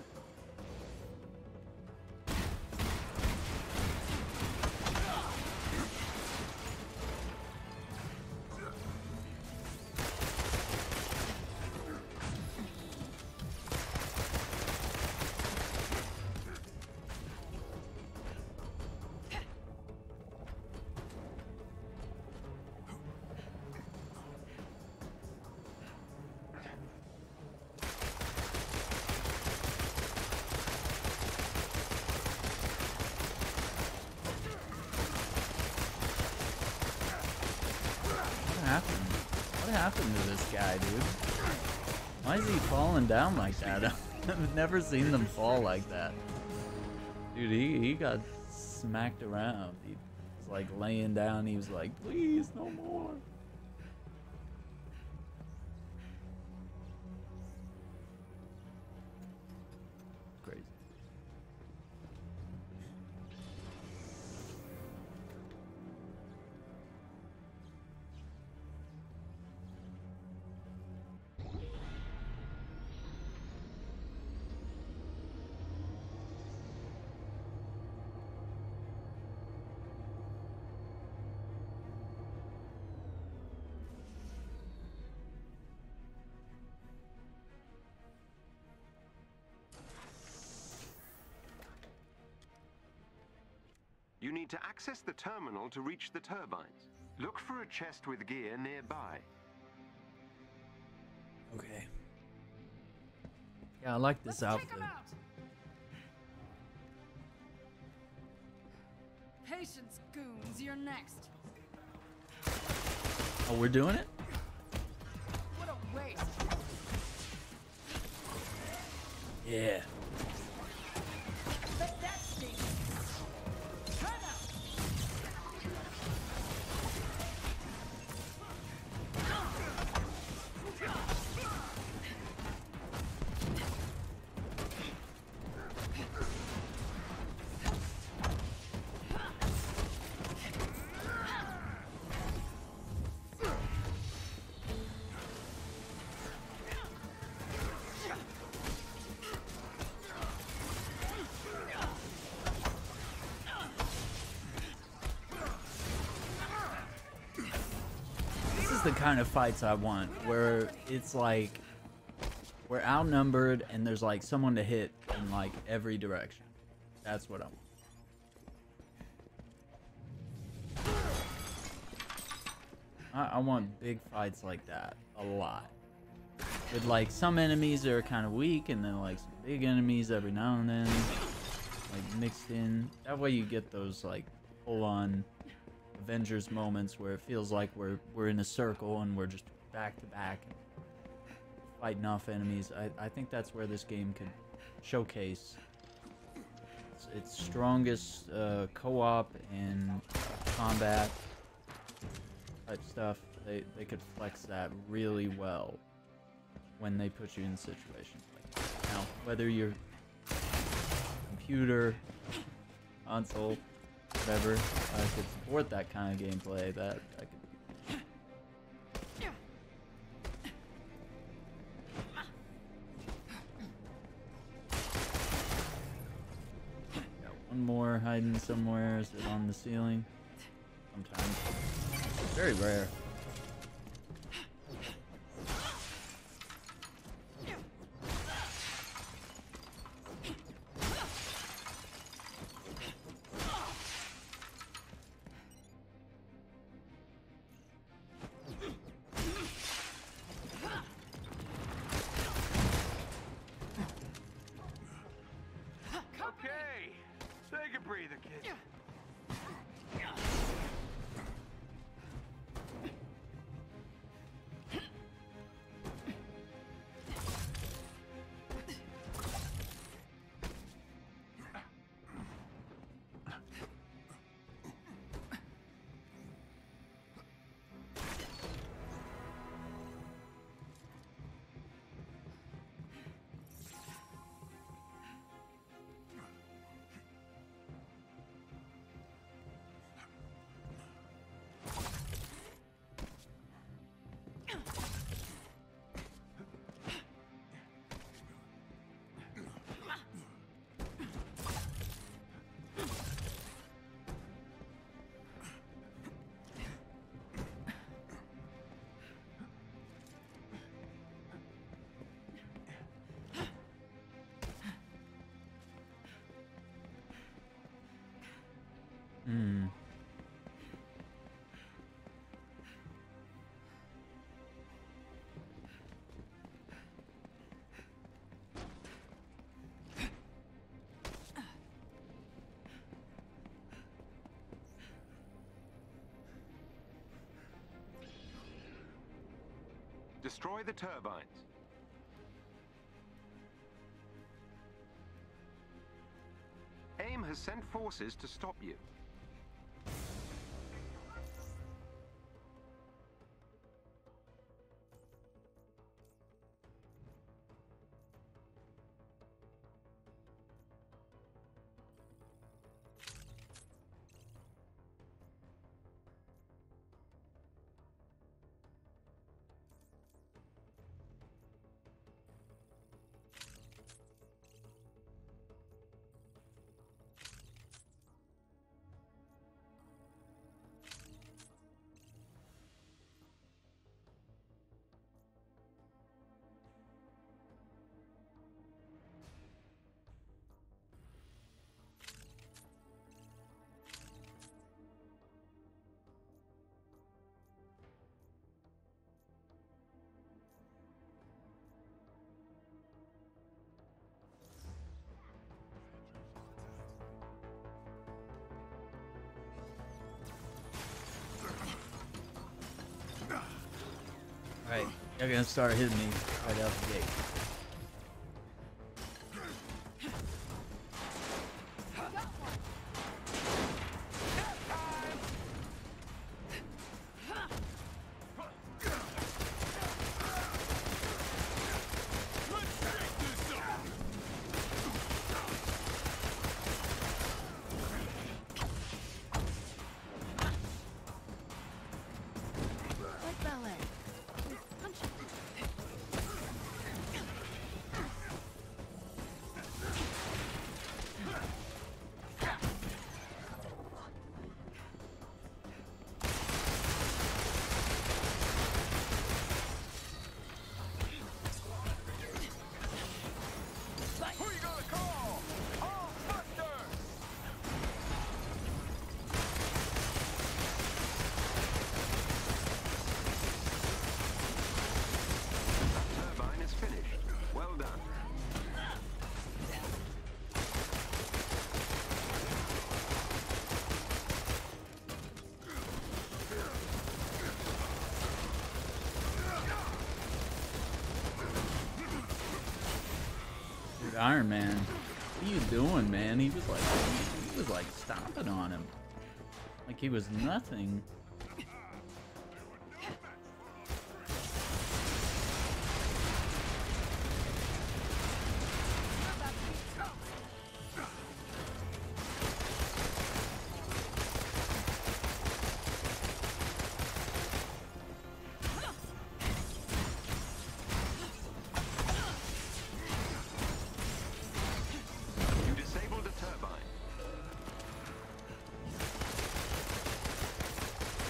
What happened? What happened to this guy, dude? Why is he falling down like that? I've never seen them fall like that. Dude, he, he got smacked around. He was like laying down. He was like, please, no more. Crazy. You need to access the terminal to reach the turbines. Look for a chest with gear nearby. Okay. Yeah, I like this Let's outfit. take 'em out. Patience, goons, you're next. Oh, we're doing it? What a waste. Yeah. Let that sting. Turn out. This is the kind of fights I want, where it's like we're outnumbered and there's like someone to hit in like every direction. That's what I want. I, I want big fights like that a lot. With like some enemies that are kind of weak and then like some big enemies every now and then, like mixed in. That way you get those like full-on Avengers moments where it feels like we're we're in a circle and we're just back to back fighting off enemies. I, I think that's where this game could showcase its, its strongest uh, co-op and combat type stuff. They, they could flex that really well when they put you in situations like that. Now, whether you're computer, console, whatever, I could support that kind of gameplay. That I could. Got one more hiding somewhere. Is it on the ceiling? Sometimes. Very rare. Okay, take a breather, kid. Hmm. Destroy the turbines. AIM has sent forces to stop you. Right, they're gonna start hitting me right out the gate. Like ballet. Punch. Who you gonna call? All busters! Turbine is finished. Well done. Dude, Iron Man, what are you doing, man? He was like, he was like stomping on him, like he was nothing. You're about to be toast. You disabled a turbine.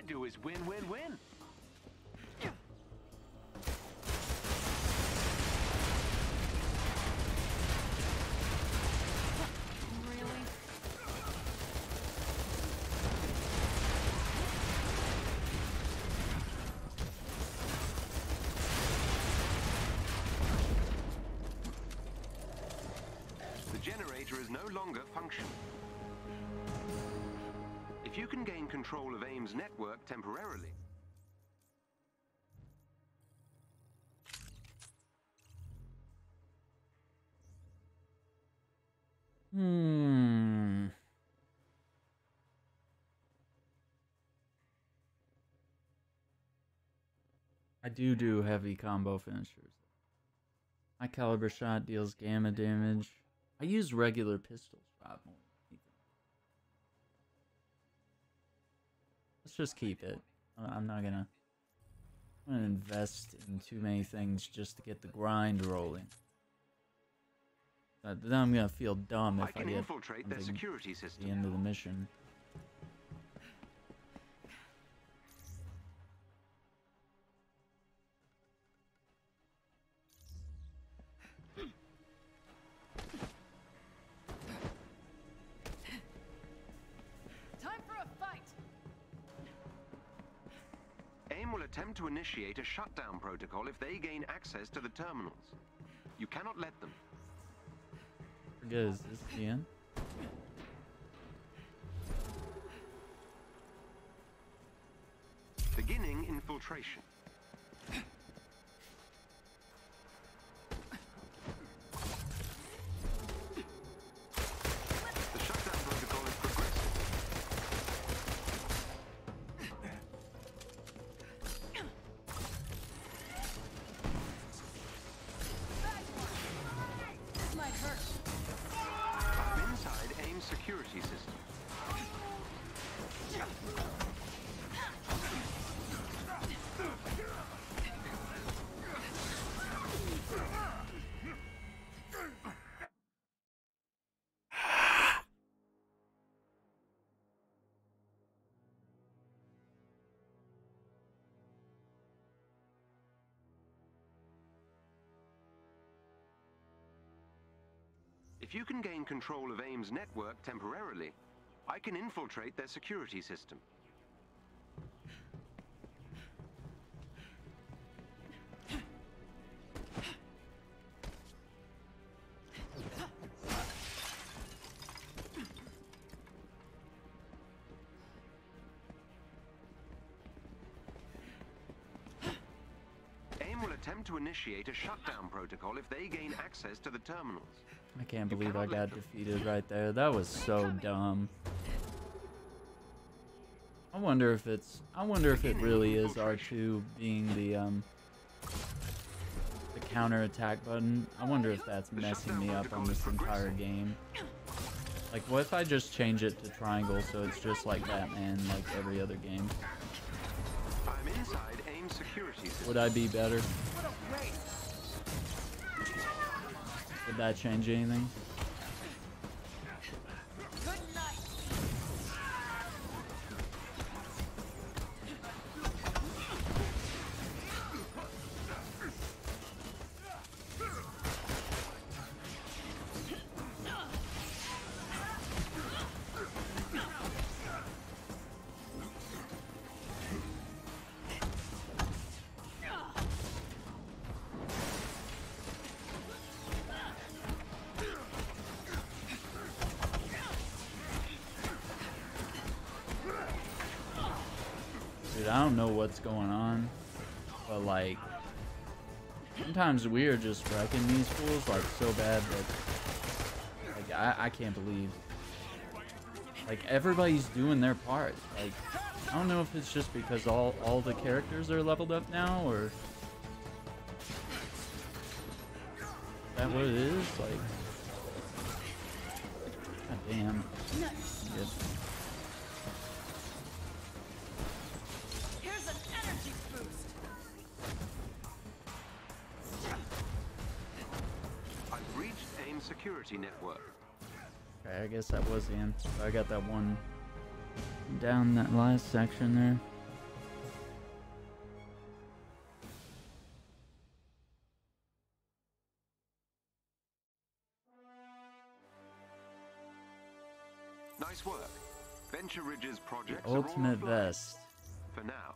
do is win, win, win. Really? The generator is no longer functional. If you can gain control of AIM's network temporarily, Hmm. I do do heavy combo finishers. High caliber shot deals gamma damage. I use regular pistol shot more. Let's just keep it. I- I'm not gonna, I'm gonna invest in too many things just to get the grind rolling. Uh, then I'm gonna feel dumb I if I, can get infiltrate their something security at the system. end of the mission. Time for a fight. AIM will attempt to initiate a shutdown protocol if they gain access to the terminals. You cannot let them. Forget, is this the end? Beginning infiltration. The shutdown protocol is progressive. This might hurt. I'm inside AIM security system. If you can gain control of AIM's network temporarily, I can infiltrate their security system. AIM will attempt to initiate a shutdown protocol if they gain access to the terminals. I can't believe I got defeated right there. That was so dumb. I wonder if it's I wonder if it really is R two being the um the counter attack button. I wonder if that's messing me up on this entire game. Like, what if I just change it to triangle so it's just like Batman, like every other game? I'm inside AIM security system. Would I be better? What a race. Would that change anything? Good night. Dude, I don't know what's going on, but like, sometimes we are just wrecking these fools like so bad that like I, I can't believe like everybody's doing their part. Like, I don't know if it's just because all all the characters are leveled up now, or is that what it is? Like, god damn. Yes. Here's an energy boost. I've reached AIM security network. Okay, I guess that was the end. So I got that one down that last section there. Venture Ridge's The projects are all ultimate offline. vest. For now.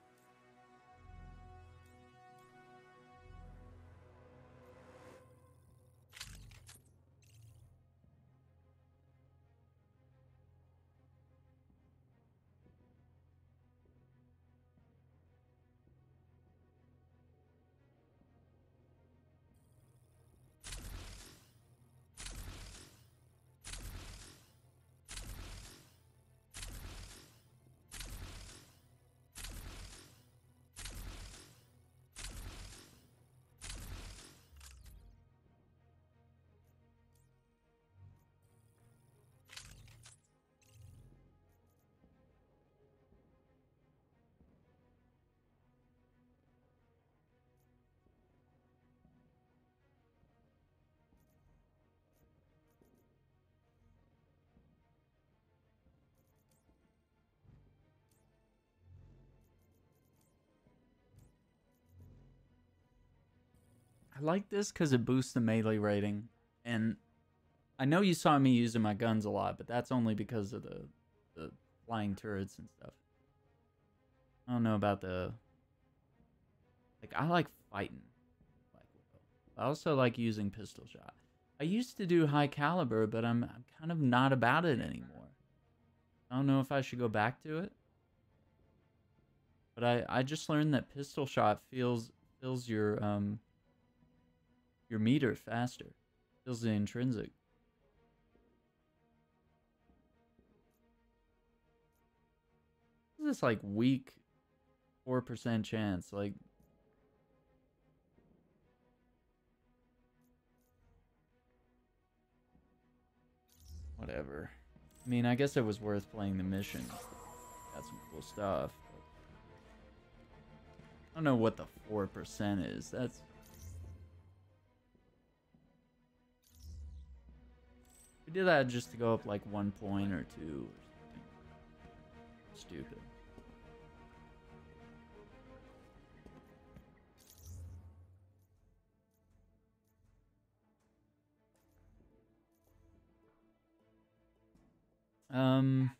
I like this because it boosts the melee rating, and I know you saw me using my guns a lot, but that's only because of the the flying turrets and stuff. I don't know about the like. I like fighting. I also like using pistol shot. I used to do high caliber, but I'm I'm kind of not about it anymore. I don't know if I should go back to it, but I I just learned that pistol shot feels fills your um. your meter faster. Fills the intrinsic. This is like weak four percent chance. Like, whatever. I mean, I guess it was worth playing the mission. Got some cool stuff. But I don't know what the four percent is. That's we did that just to go up like one point or two or something. Stupid. Um.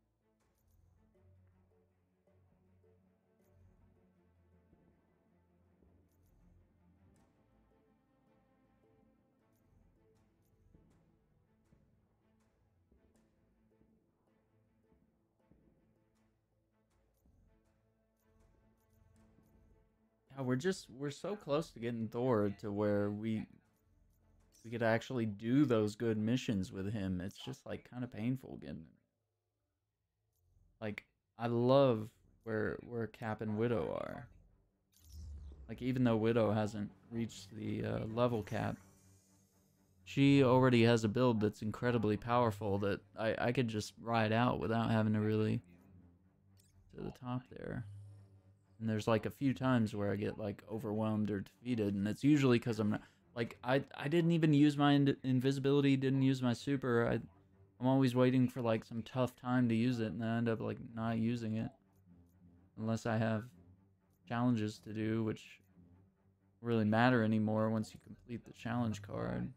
Yeah, we're just we're so close to getting Thor to where we we could actually do those good missions with him. It's just like kind of painful getting it. Like I love where where Cap and Widow are. Like even though Widow hasn't reached the uh, level cap, she already has a build that's incredibly powerful that I I could just ride out without having to really to the top there. And there's like a few times where I get like overwhelmed or defeated, and it's usually because I'm not like I I didn't even use my in invisibility, didn't use my super. I I'm always waiting for like some tough time to use it, and I end up like not using it unless I have challenges to do, which don't really matter anymore once you complete the challenge card.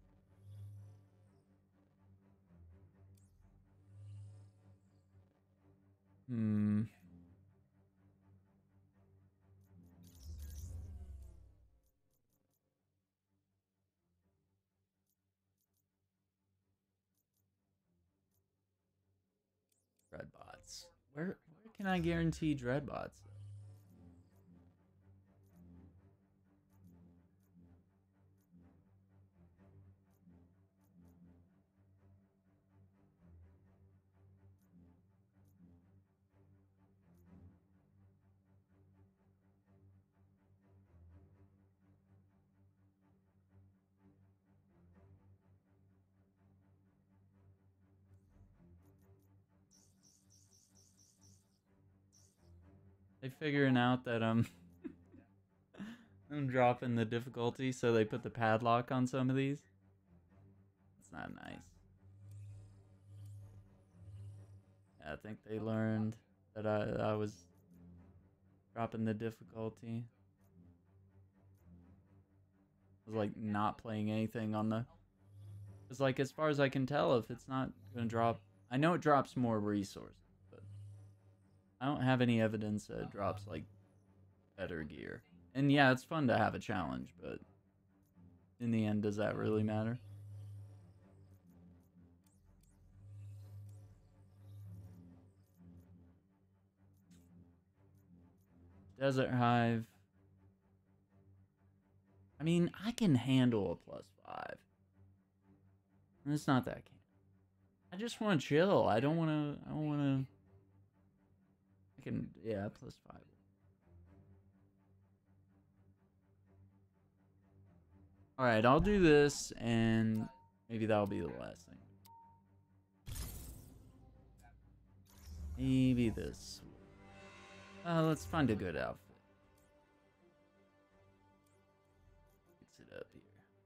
Hmm. Dreadbots. Where where can I guarantee Dreadbots? They figuring out that um I'm dropping the difficulty, so they put the padlock on some of these. It's not nice. Yeah, I think they learned that I I was dropping the difficulty. I was like not playing anything on the. It's like as far as I can tell, if it's not gonna drop I know it drops more resources, but I don't have any evidence that it drops, like, better gear. And yeah, it's fun to have a challenge, but in the end, does that really matter? Desert Hive. I mean, I can handle a plus five. And it's not that can. I just want to chill. I don't want to. I don't want to. I can. Yeah, plus five. All right, I'll do this, and maybe that'll be the last thing. Maybe this. Uh, let's find a good outfit. Fix it up here.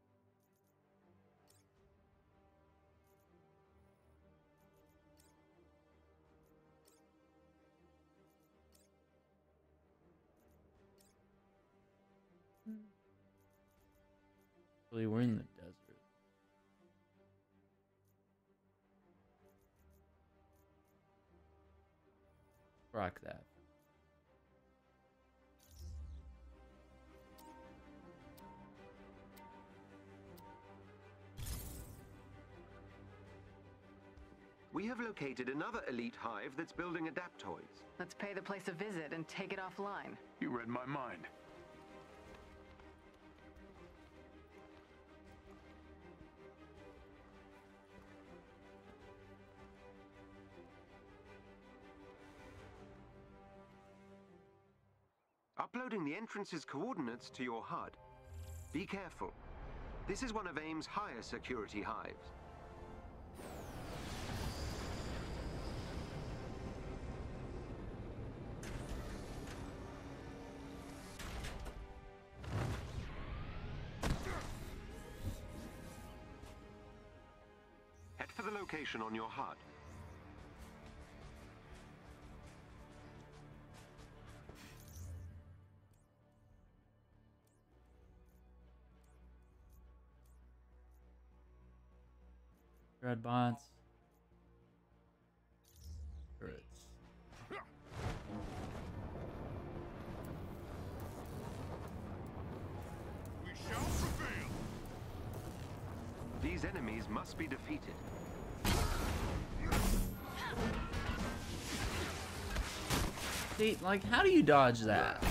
Actually, we're in the desert. Rock that. We have located another elite hive that's building adaptoids. Let's pay the place a visit and take it offline. You read my mind. Uploading the entrance's coordinates to your H U D. Be careful. This is one of AIM's higher security hives. Head for the location on your H U D. Red bots. Turrets. We shall prevail. These enemies must be defeated. See, like, how do you dodge that?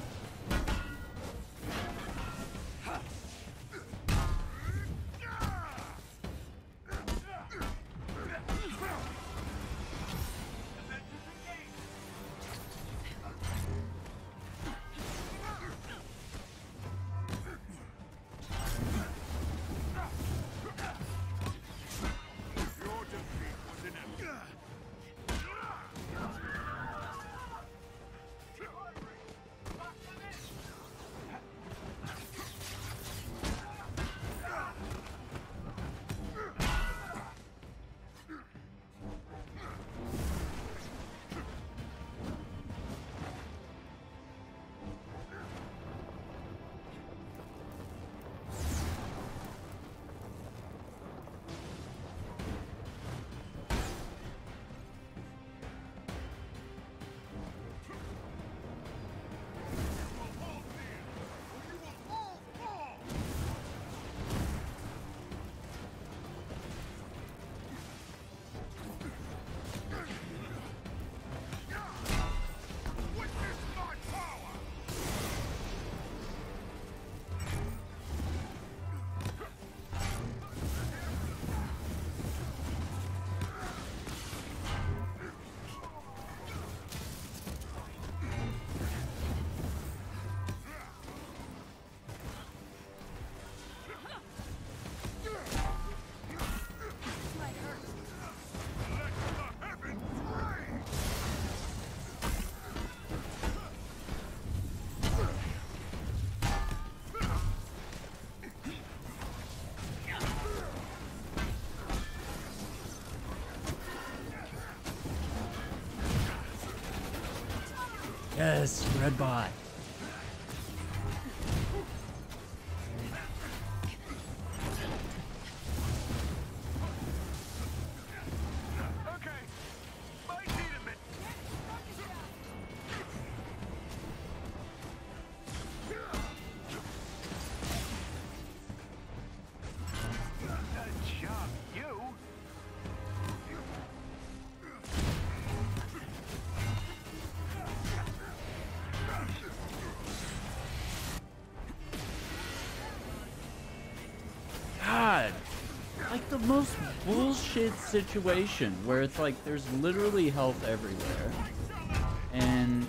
Your defeat was inevitable. Witness my power! Let the heavens rain! Yes, red bot. Okay, most bullshit situation where it's like there's literally health everywhere, and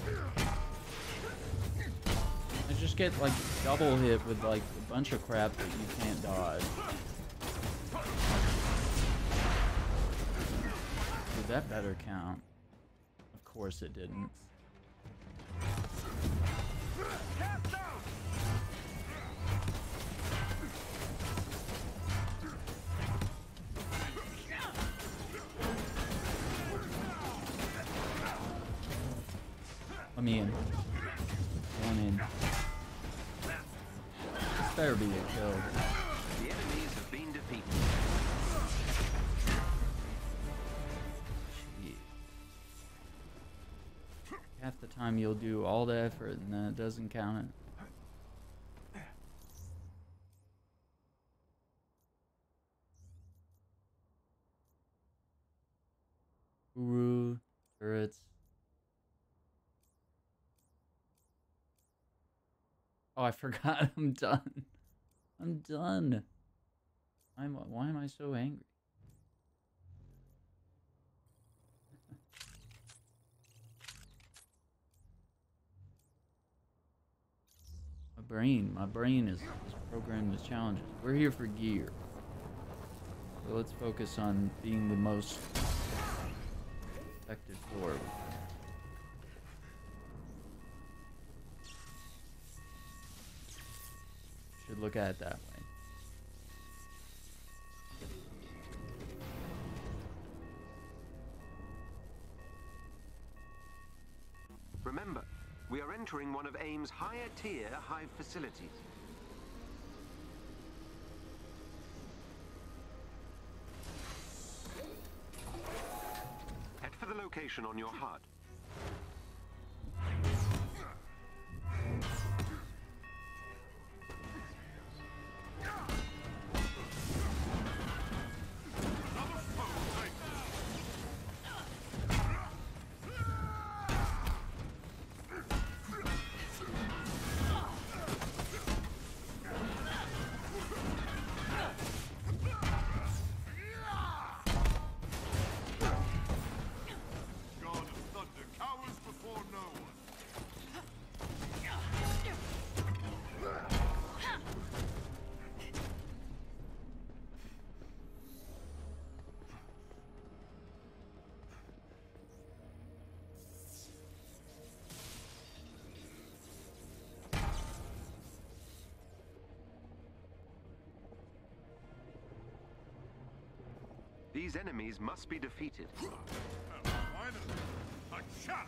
I just get like double hit with like a bunch of crap that you can't dodge. Dude, that better count. Of course it didn't. Let me in. One in. This better be a kill. The enemies have been defeated. Shit. Half the time you'll do all the effort and then it doesn't count it. Uru, turrets. Oh, I forgot. I'm done. I'm done. I'm, why am I so angry? My brain, my brain is, is programmed with challenges. We're here for gear. So let's focus on being the most effective for it. Should look at it that way. Remember, we are entering one of AIM's higher tier hive facilities. Head for the location on your H U D. These enemies must be defeated. Finally, a shot!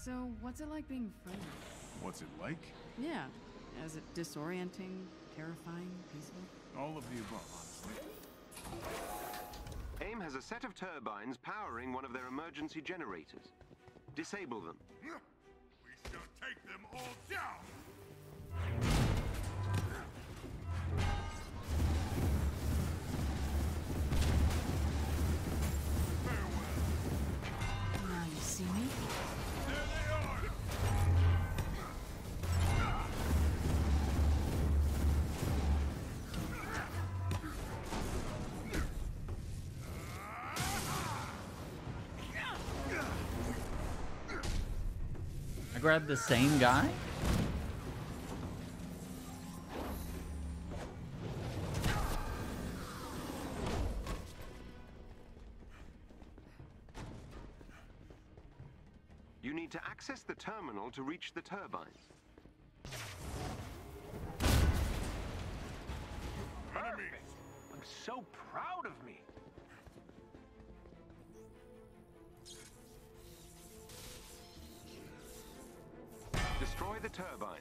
So, what's it like being friendly? What's it like? Yeah. Is it disorienting, terrifying, peaceful? All of the above, honestly. AIM has a set of turbines powering one of their emergency generators. Disable them. We shall take them all down! Now you see me? There they are! I grabbed the same guy? You need to access the terminal to reach the turbines. Perfect. I'm so proud of me. Destroy the turbines.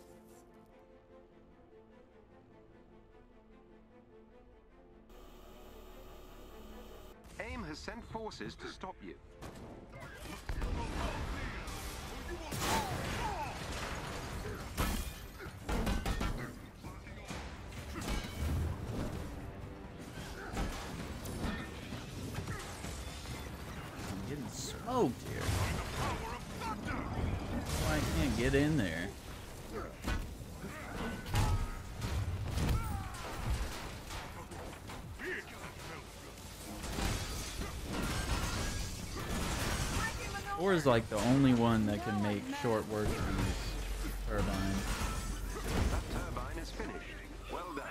AIM has sent forces to stop you. I'm getting smoked here. Why I can't get in there? Or is like the only one that can make short work of these turbines. That turbine is finished. Well done.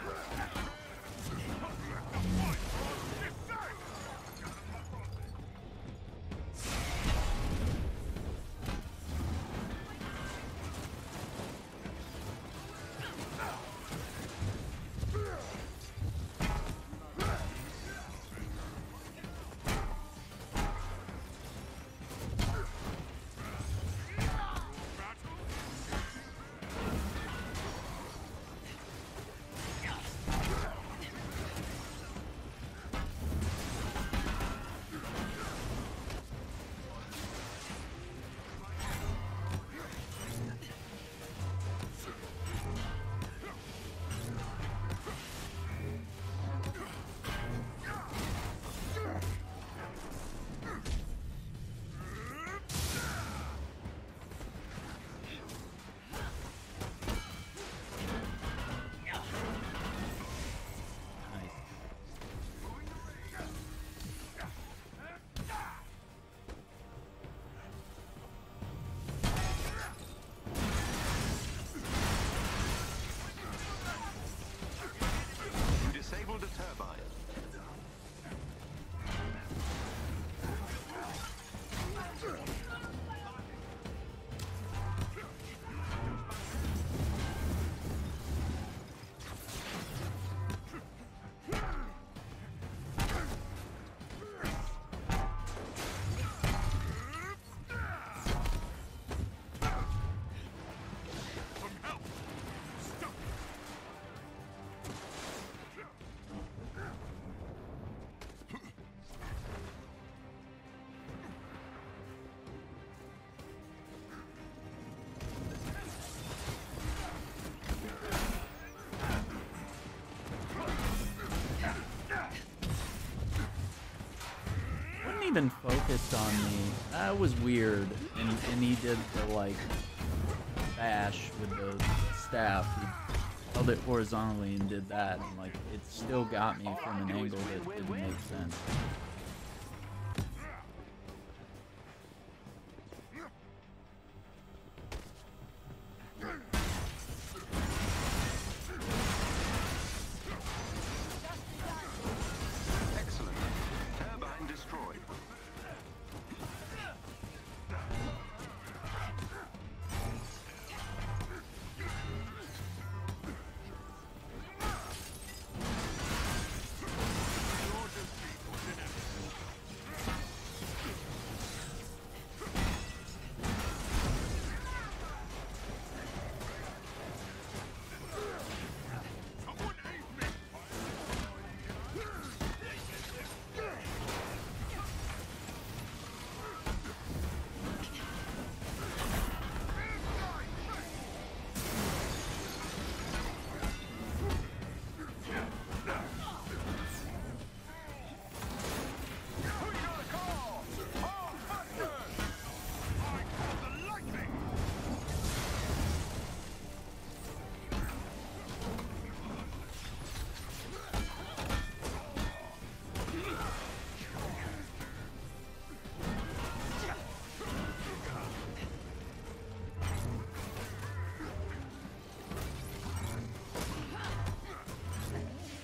Even focused on me. That was weird. And, and he did the like bash with the staff. He held it horizontally and did that. And like it still got me from an angle that didn't make sense.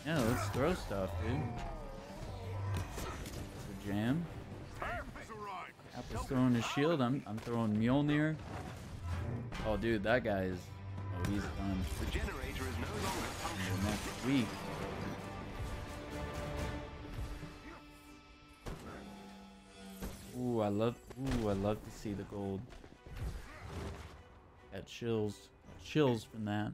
Yeah, let's throw stuff, dude. The jam. It's arrived. Apple's throwing his shield. I'm I'm throwing Mjolnir. Oh, dude, that guy is. Oh, he's done. The generator is no longer Until functional. next week. Ooh, I love. Ooh, I love to see the gold. Got chills, chills from that.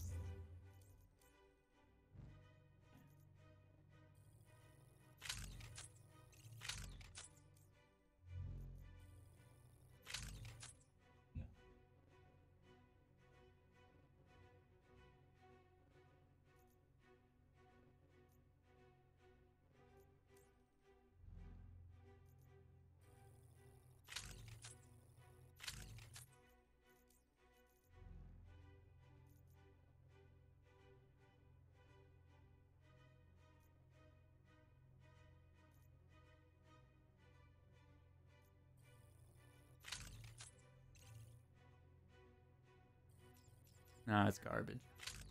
Nah, it's garbage.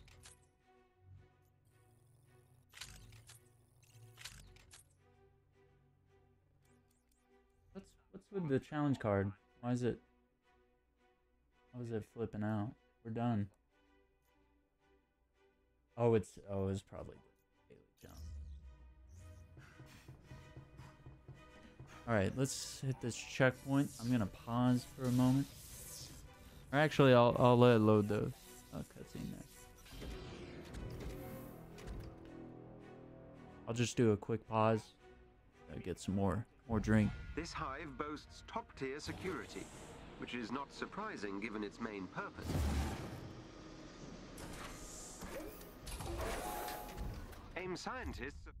What's what's with the challenge card? Why is it? Why is it flipping out? We're done. Oh, it's oh, it's probably the daily challenge. All right, let's hit this checkpoint. I'm gonna pause for a moment. Or actually, I'll I'll let it load the uh, cutscene there. I'll just do a quick pause. Uh, get some more more drink. This hive boasts top-tier security, which is not surprising given its main purpose. AIM scientists are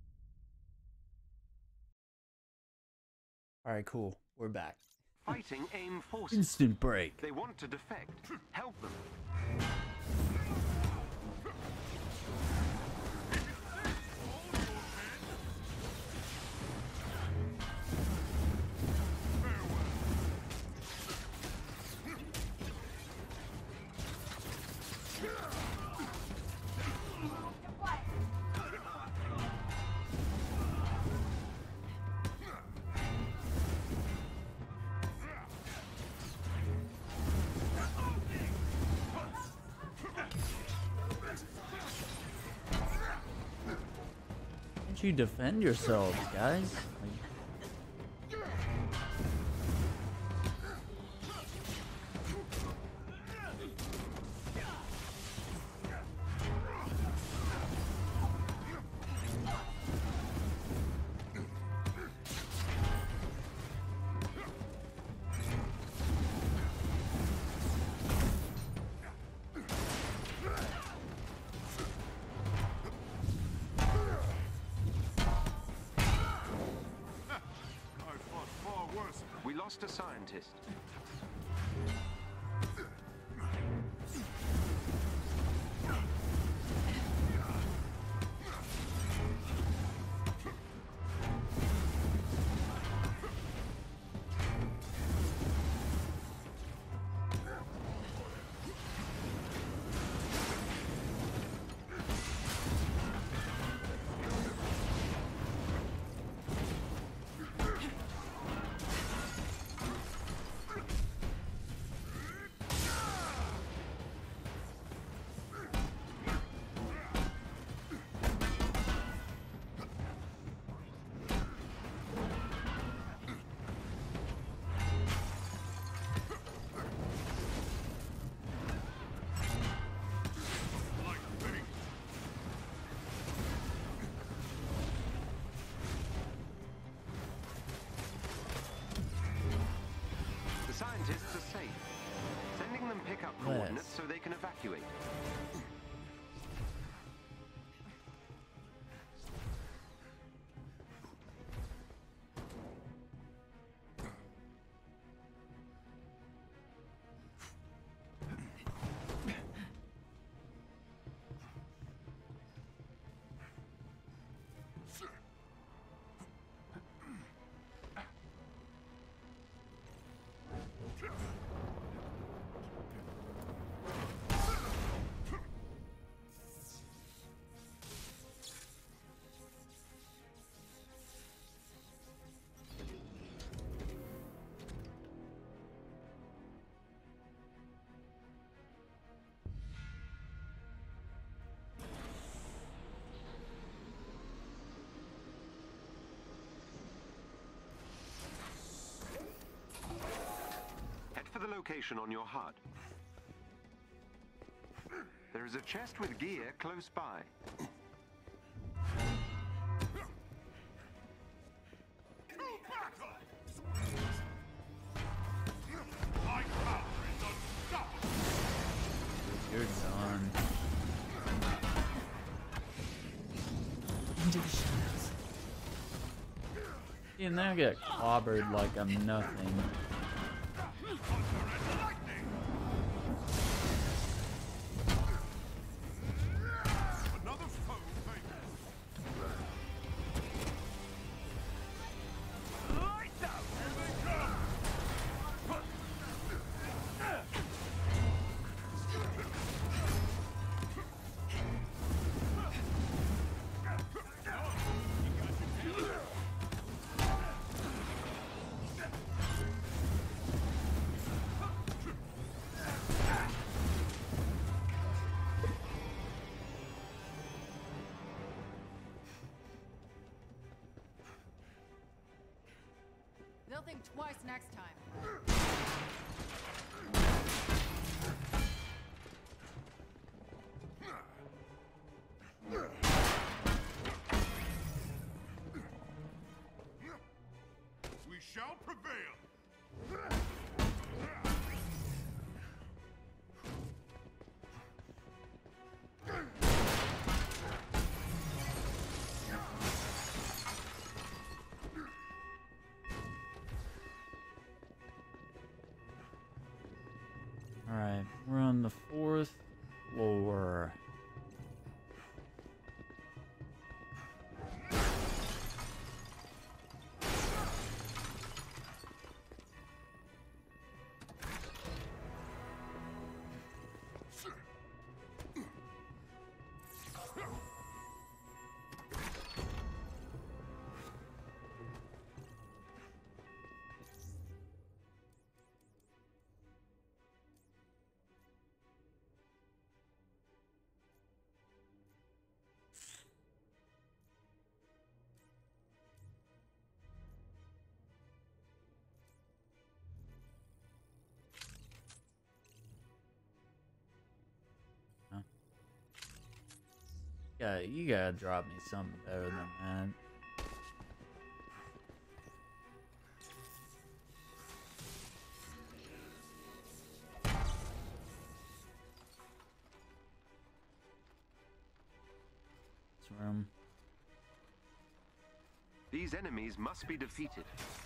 All right, cool. We're back. fighting AIM forces. Instant break. They want to defect. Help them. Don't you defend yourselves, guys? Like, I fought far worse. We lost a scientist. The scientists are safe. Sending them pick up Yes. coordinates so they can evacuate. location on your H U D. There is a chest with gear close by. My power is unstoppable. You're done. Into the shadows. You now get clobbered like I'm nothing. Another foe famous. Lights out! Here they come! They'll think twice next time. We shall prevail. Alright, we're on the fourth floor. Yeah, you gotta drop me something better than that. This room. These enemies must be defeated.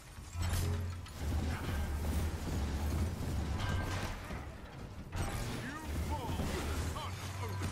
You fall with the sun over.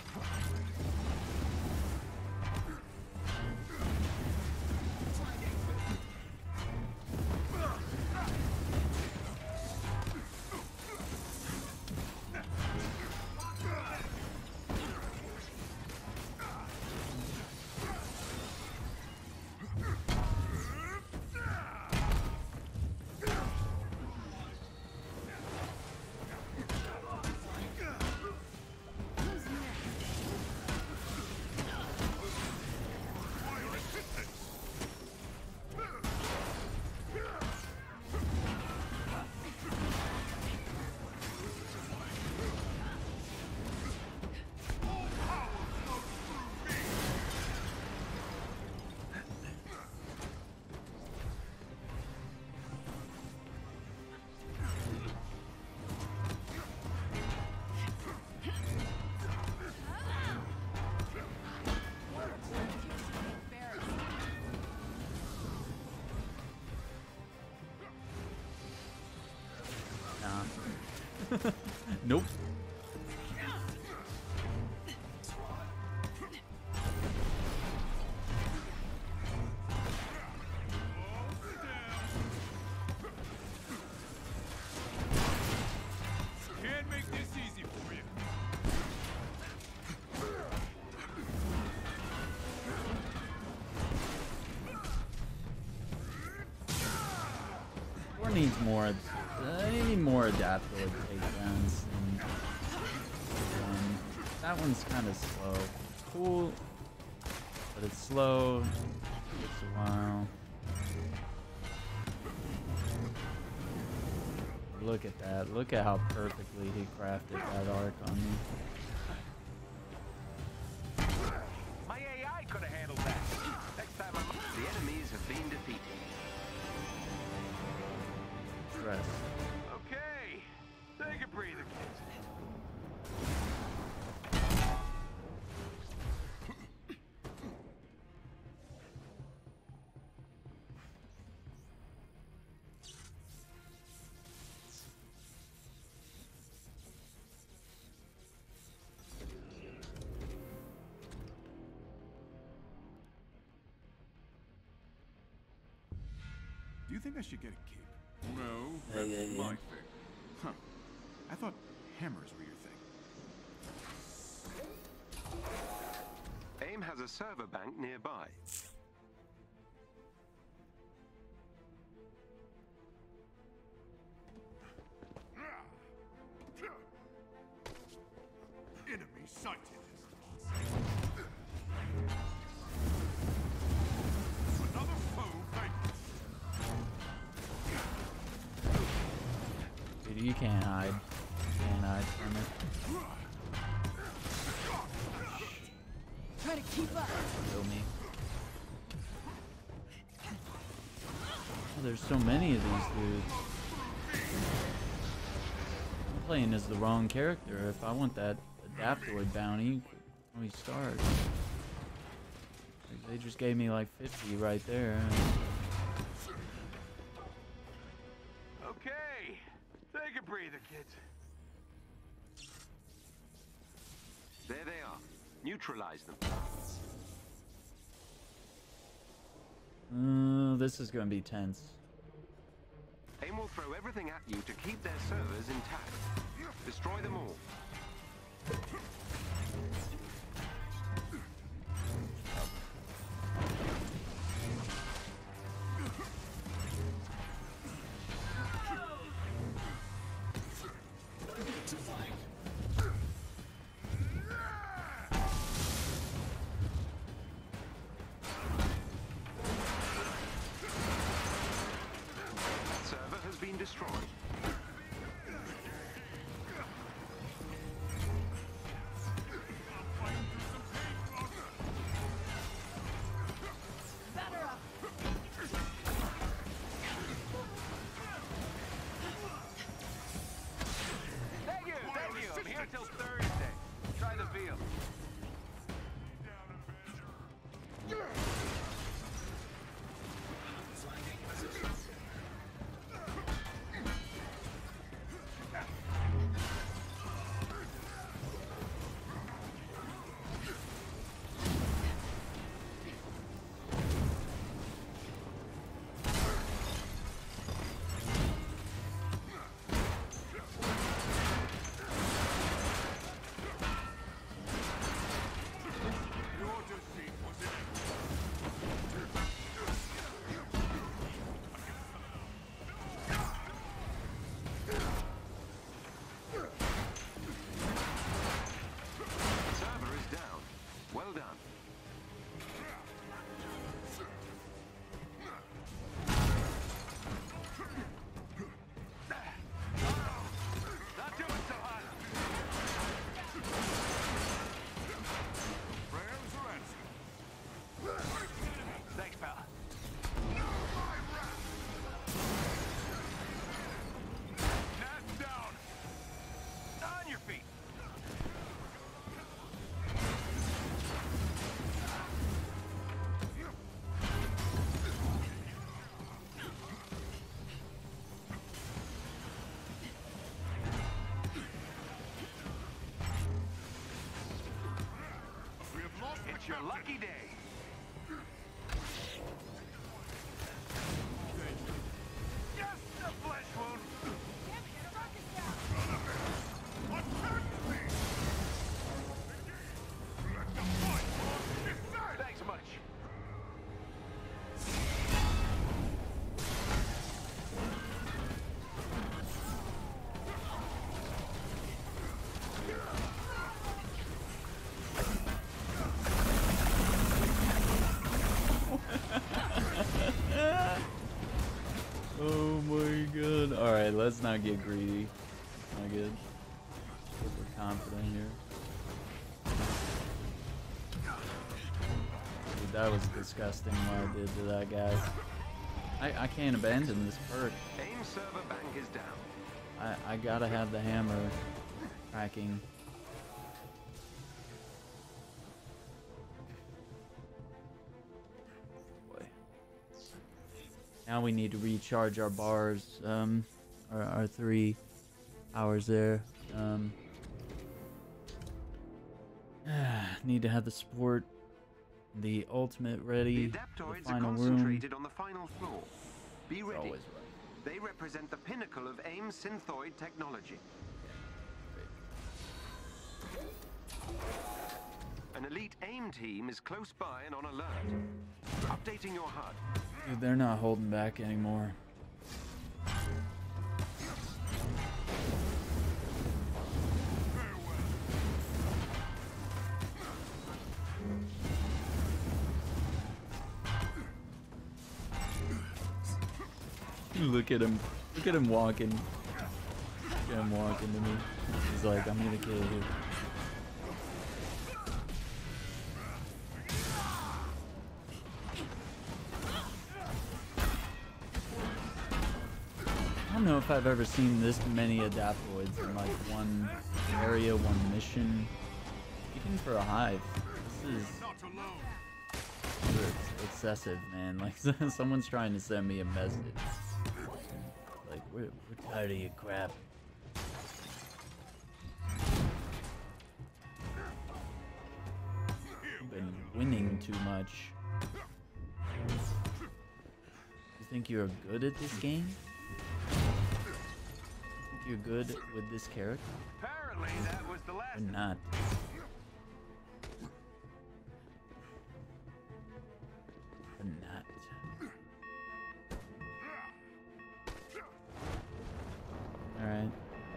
Nope. Can't make this easy for you. Or needs more. Uh, need more adaptive takedowns. And, um, that one's kind of slow. Cool, but it's slow. Takes a while. look at that. Look at how perfectly he crafted that arc on me. My A I could have handled that. Next time I'm... The enemies have been defeated. Stress. Okay. Take a breather, kids. Do you think I should get a cape? No, Yeah, that's yeah, yeah. my thing. Huh. I thought hammers were your thing. AIM has a server bank nearby. Enemy sighted. Another foe vanquished. Dude, you can't hide. You can't hide from it. Try to keep up. Kill me. Oh, there's so many of these dudes. I'm playing as the wrong character. If I want that Adaptoid bounty, when we start. Like, they just gave me like fifty right there. Okay. Take a breather, kids. There they are. Neutralize them. Uh, this is gonna be tense. AIM will throw everything at you to keep their servers intact. Destroy them all. Server has been destroyed. Thank you, thank you. I'm here till Thursday. Try the field. Your defeat was inevitable. Server is down. Well done. Not doing so hot. Prayers are answered. Thanks, pal. Cast down. On your feet. We have lost the It's your captain. lucky day. Just a flesh wound. Damn it, the rock is down. Attack me! Let the fight begin! Thanks much. not get greedy. Not good. Super confident here. Dude, that was disgusting what I did to that guy. I, I can't abandon this perk. AIM server bank is down. I, I gotta have the hammer cracking. Boy. Now we need to recharge our bars, um, our, our three hours there. Um, need to have the support, the ultimate ready, The the adaptoids are final room. concentrated on the final floor. Be It's ready. always right. They represent the pinnacle of AIM synthoid technology. An elite AIM team is close by and on alert. Updating your H U D. Dude, they're not holding back anymore. Look at him. Look at him walking. Look at him walking to me. He's like, I'm gonna kill you. I don't know if I've ever seen this many adaptoids in like one area, one mission. Even for a hive. This is Not alone. it's excessive, man. Like someone's trying to send me a message. Like we're, we're tired of your crap. You've been winning too much. You think you're good at this game? Think you're good with this character? Apparently, that was the last. Or not? Or not? All right.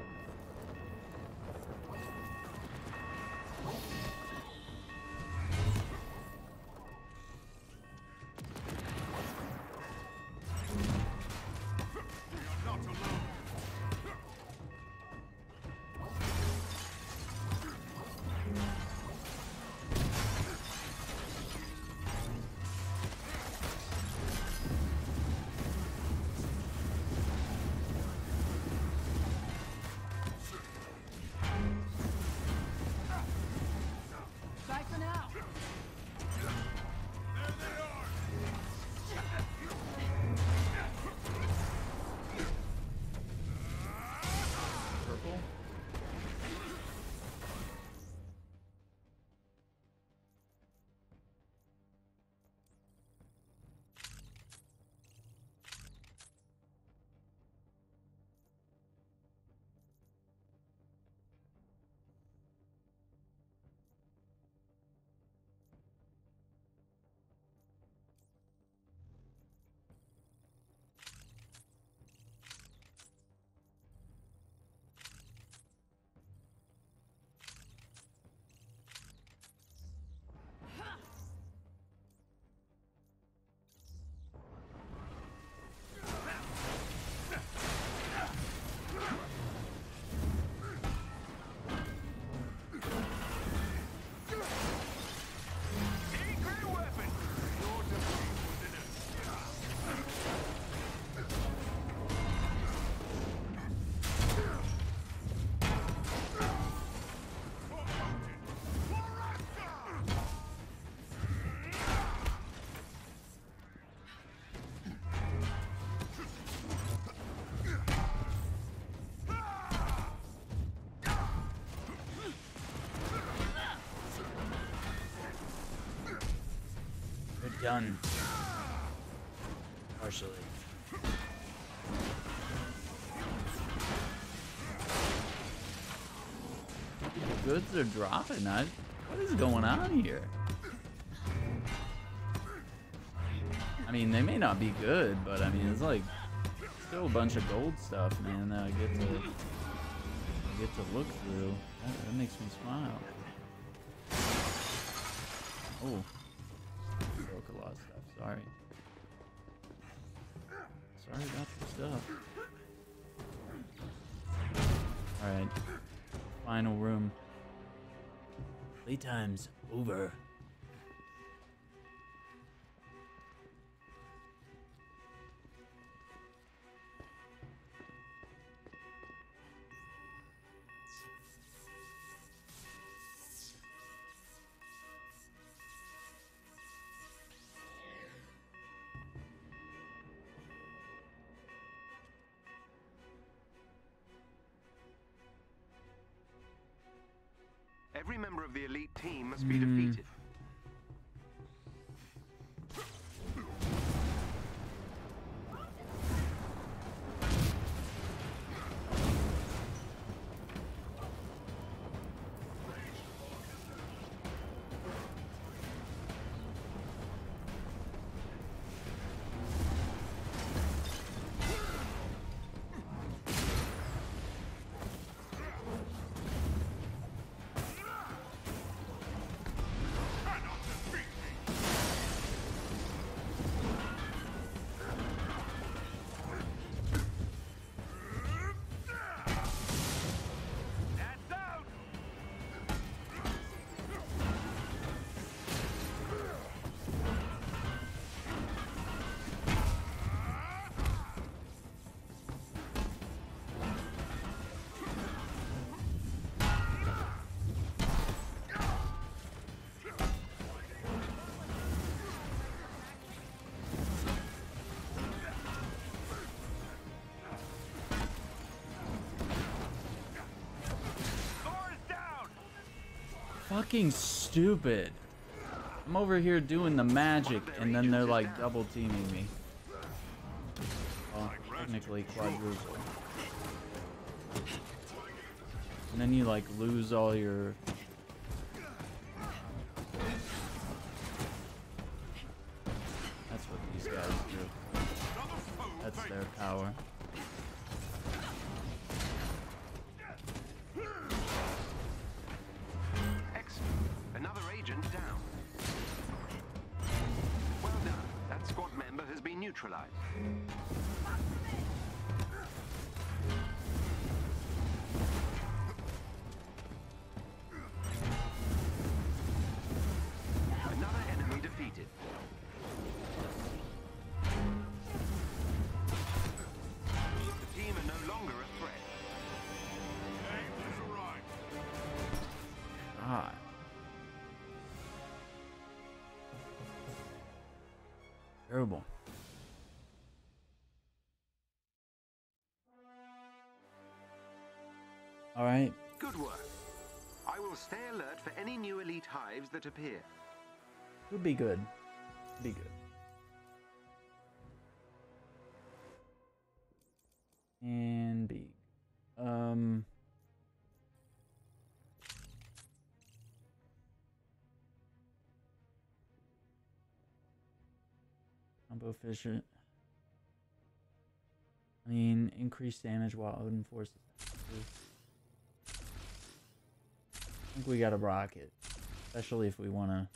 Not alone. Bye for now. There they are. Purple? Secret weapon. Your defeat was in it. We're done. Partially. The goods are dropping. I, what is going on here? I mean, they may not be good, but I mean, it's like still a bunch of gold stuff, man, that I get to I get to look through. That, that makes me smile. Oh, broke a lot of stuff. Sorry. Sorry about your stuff. Alright. Final room. Playtime's over. Every member of the elite team must be defeated. Fucking stupid. I'm over here doing the magic and then they're like double teaming me. Well, technically quadruple. And then you like lose all your... That's what these guys do. That's their power. Another agent down. Well done. That squad member has been neutralized. Another enemy defeated. The team are no longer a threat. God. Terrible. All right. Good work. I will stay alert for any new elite hives that appear. Would be good. Be good. And B. Um. Combo efficient. I mean, increased damage while Odin forces. I think we gotta rock it, especially if we want to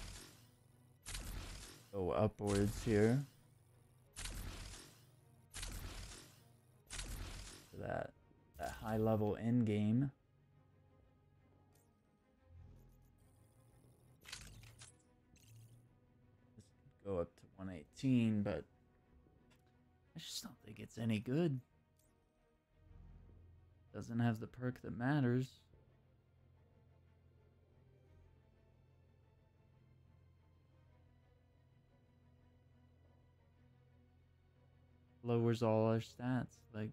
go upwards here. For that that high level end game. Go up to one eighteen, but I just don't think it's any good. Doesn't have the perk that matters. Lowers all our stats, like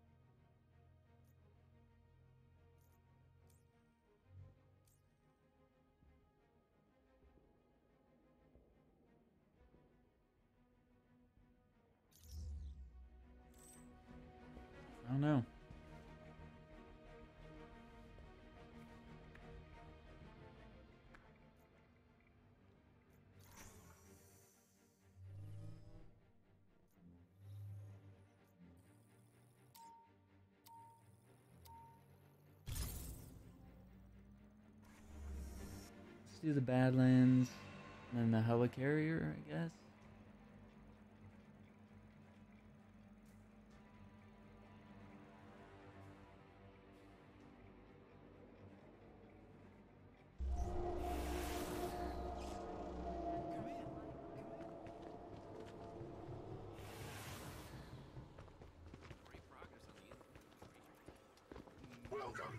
I don't know. Let's do the Badlands and then the Helicarrier, I guess. Welcome.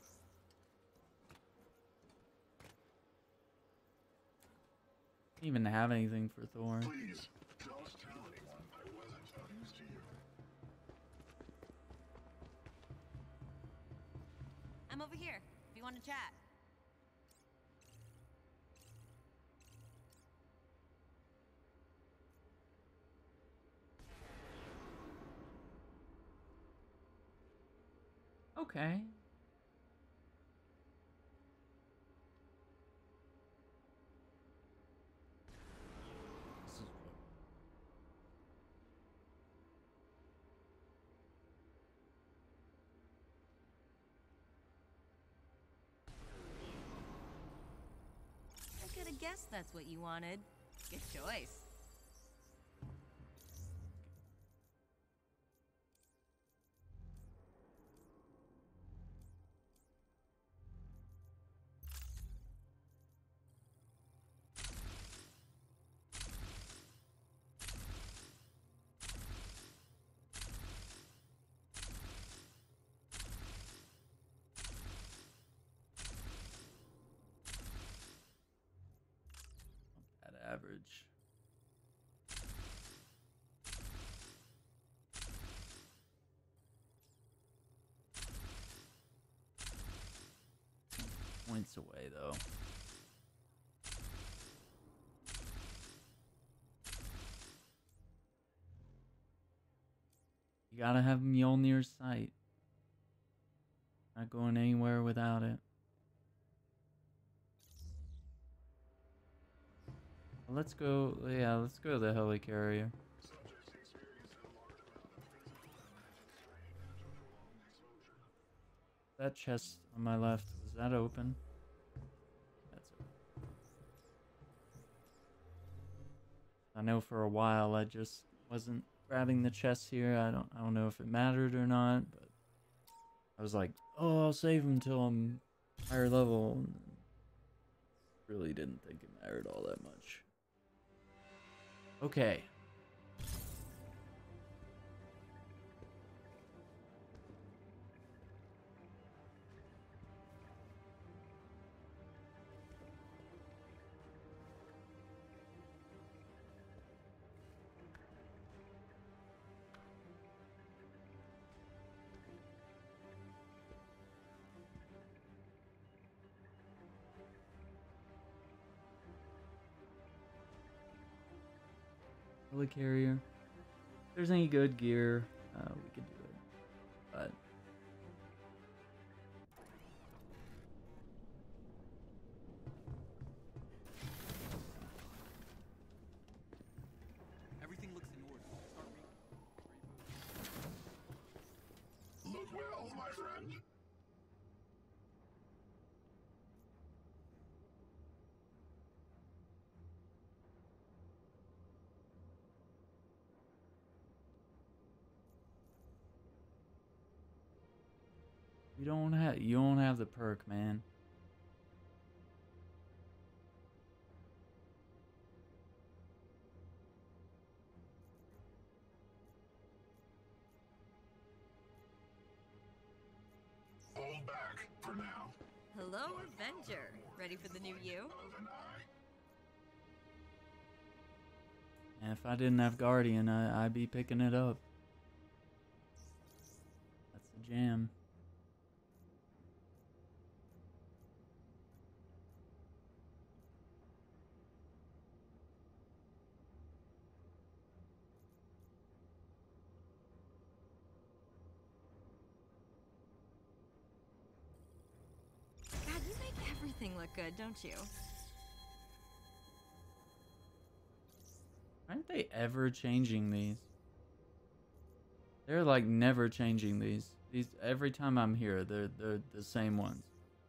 Even have anything for Thor. Please, don't tell anyone I wasn't of use to you. I'm over here, if you want to chat. Okay. This is what- I could have guessed that's what you wanted. Good choice. At average. Points away though. You gotta have Mjolnir's sight. Not going anywhere without it. Let's go, yeah, let's go to the helicarrier. That chest on my left, was that open? That's open. I know for a while I just wasn't grabbing the chest here. I don't I don't know if it mattered or not, but I was like, oh, I'll save him till I'm higher level. And really didn't think it mattered all that much. Okay. Helicarrier. If there's any good gear, uh, we could do it. But Everything looks in order. Start re- Look well, my friend. you don't have you don't have the perk, man. Hold back for now. Hello, Avenger. Ready for the new you? Of an eye. And if I didn't have Guardian, I, I'd be picking it up. That's the jam. God, you make everything look good, don't you? Aren't they ever changing these? They're like never changing these. These every time I'm here, they're they're the same ones.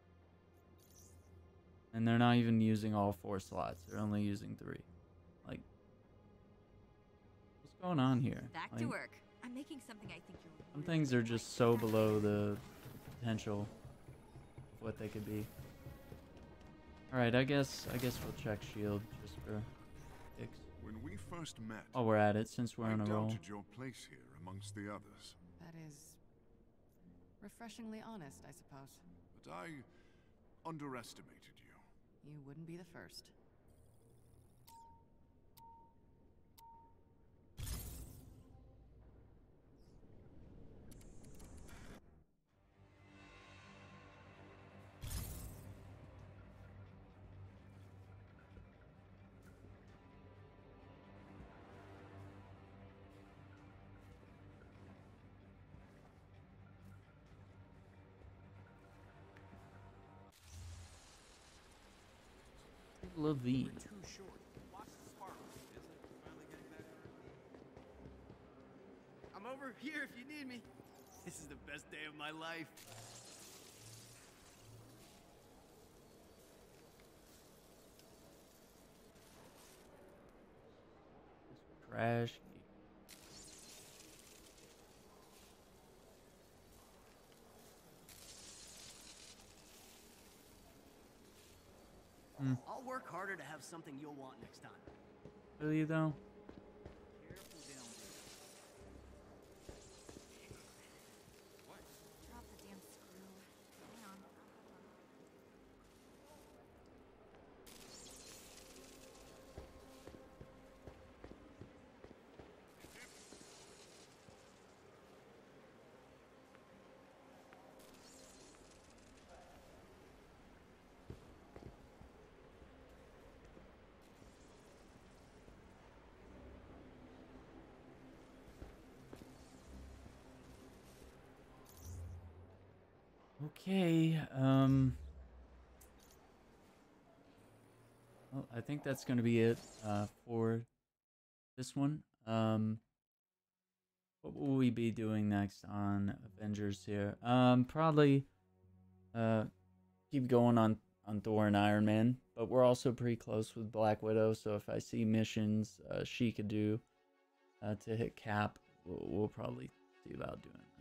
And they're not even using all four slots. They're only using three. Like, what's going on here? Back Like, to work. I'm making something I think you're some really things are gonna just like. so below the potential of what they could be. All right, I guess I guess we'll check shield just for kicks. When we first met, While we're at it, since we're I on a roll. doubted your place here amongst the others. That is Refreshingly honest, I suppose. But I underestimated you. You wouldn't be the first. Levine. Too short. Watch the sparkles. Feels like we're finally getting back on our feet. I'm over here if you need me. This is the best day of my life. Trash. Hmm. I'll work harder to have something you'll want next time. Really though? Careful down there. Drop the damn screw. Hang on. Okay, um... well, I think that's gonna be it, uh, for this one. Um, what will we be doing next on Avengers here? Um, probably, uh, keep going on, on Thor and Iron Man, but we're also pretty close with Black Widow, so if I see missions, uh, she could do, uh, to hit Cap, we'll, we'll probably see about doing that.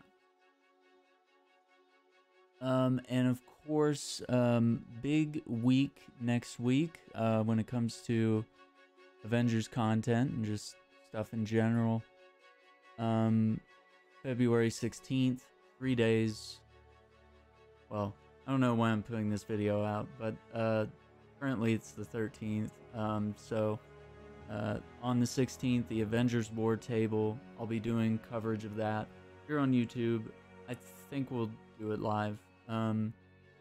Um, and of course, um, big week next week uh, when it comes to Avengers content and just stuff in general. Um, February sixteenth, three days. Well, I don't know when I'm putting this video out, but uh, currently it's the thirteenth. Um, so uh, on the sixteenth, the Avengers board table, I'll be doing coverage of that here on YouTube. I think we'll do it live. Um,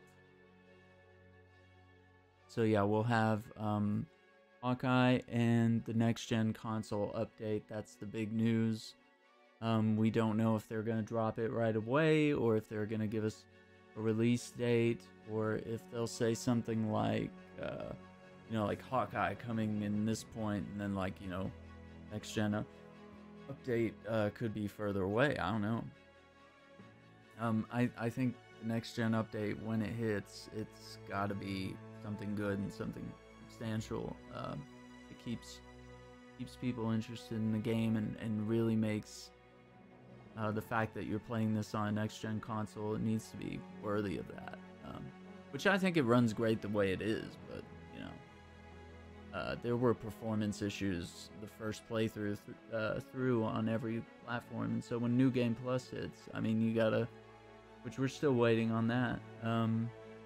so yeah, we'll have um, Hawkeye and the next gen console update. That's the big news. Um, we don't know if they're gonna drop it right away or if they're gonna give us a release date, or if they'll say something like, uh, you know, like Hawkeye coming in this point, and then like, you know, next gen up update uh, could be further away. I don't know. Um, I I think. Next gen update, when it hits, it's got to be something good and something substantial. Um, it keeps keeps people interested in the game and, and really makes uh, the fact that you're playing this on a next gen console, it needs to be worthy of that. Um, which I think it runs great the way it is, but you know, uh, there were performance issues the first playthrough th uh, through on every platform, and so when New Game Plus hits, I mean, you gotta. Which we're still waiting on that. Um,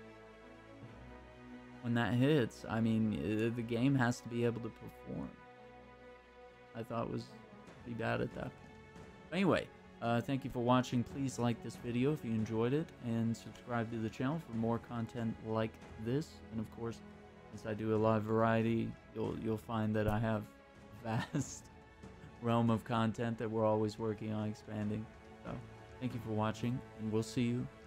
when that hits, I mean, the game has to be able to perform. I thought it was pretty bad at that point. But anyway, uh, thank you for watching. Please like this video if you enjoyed it, and subscribe to the channel for more content like this. And of course, since I do a live variety, you'll you'll find that I have a vast realm of content that we're always working on expanding. So. Thank you for watching, and we'll see you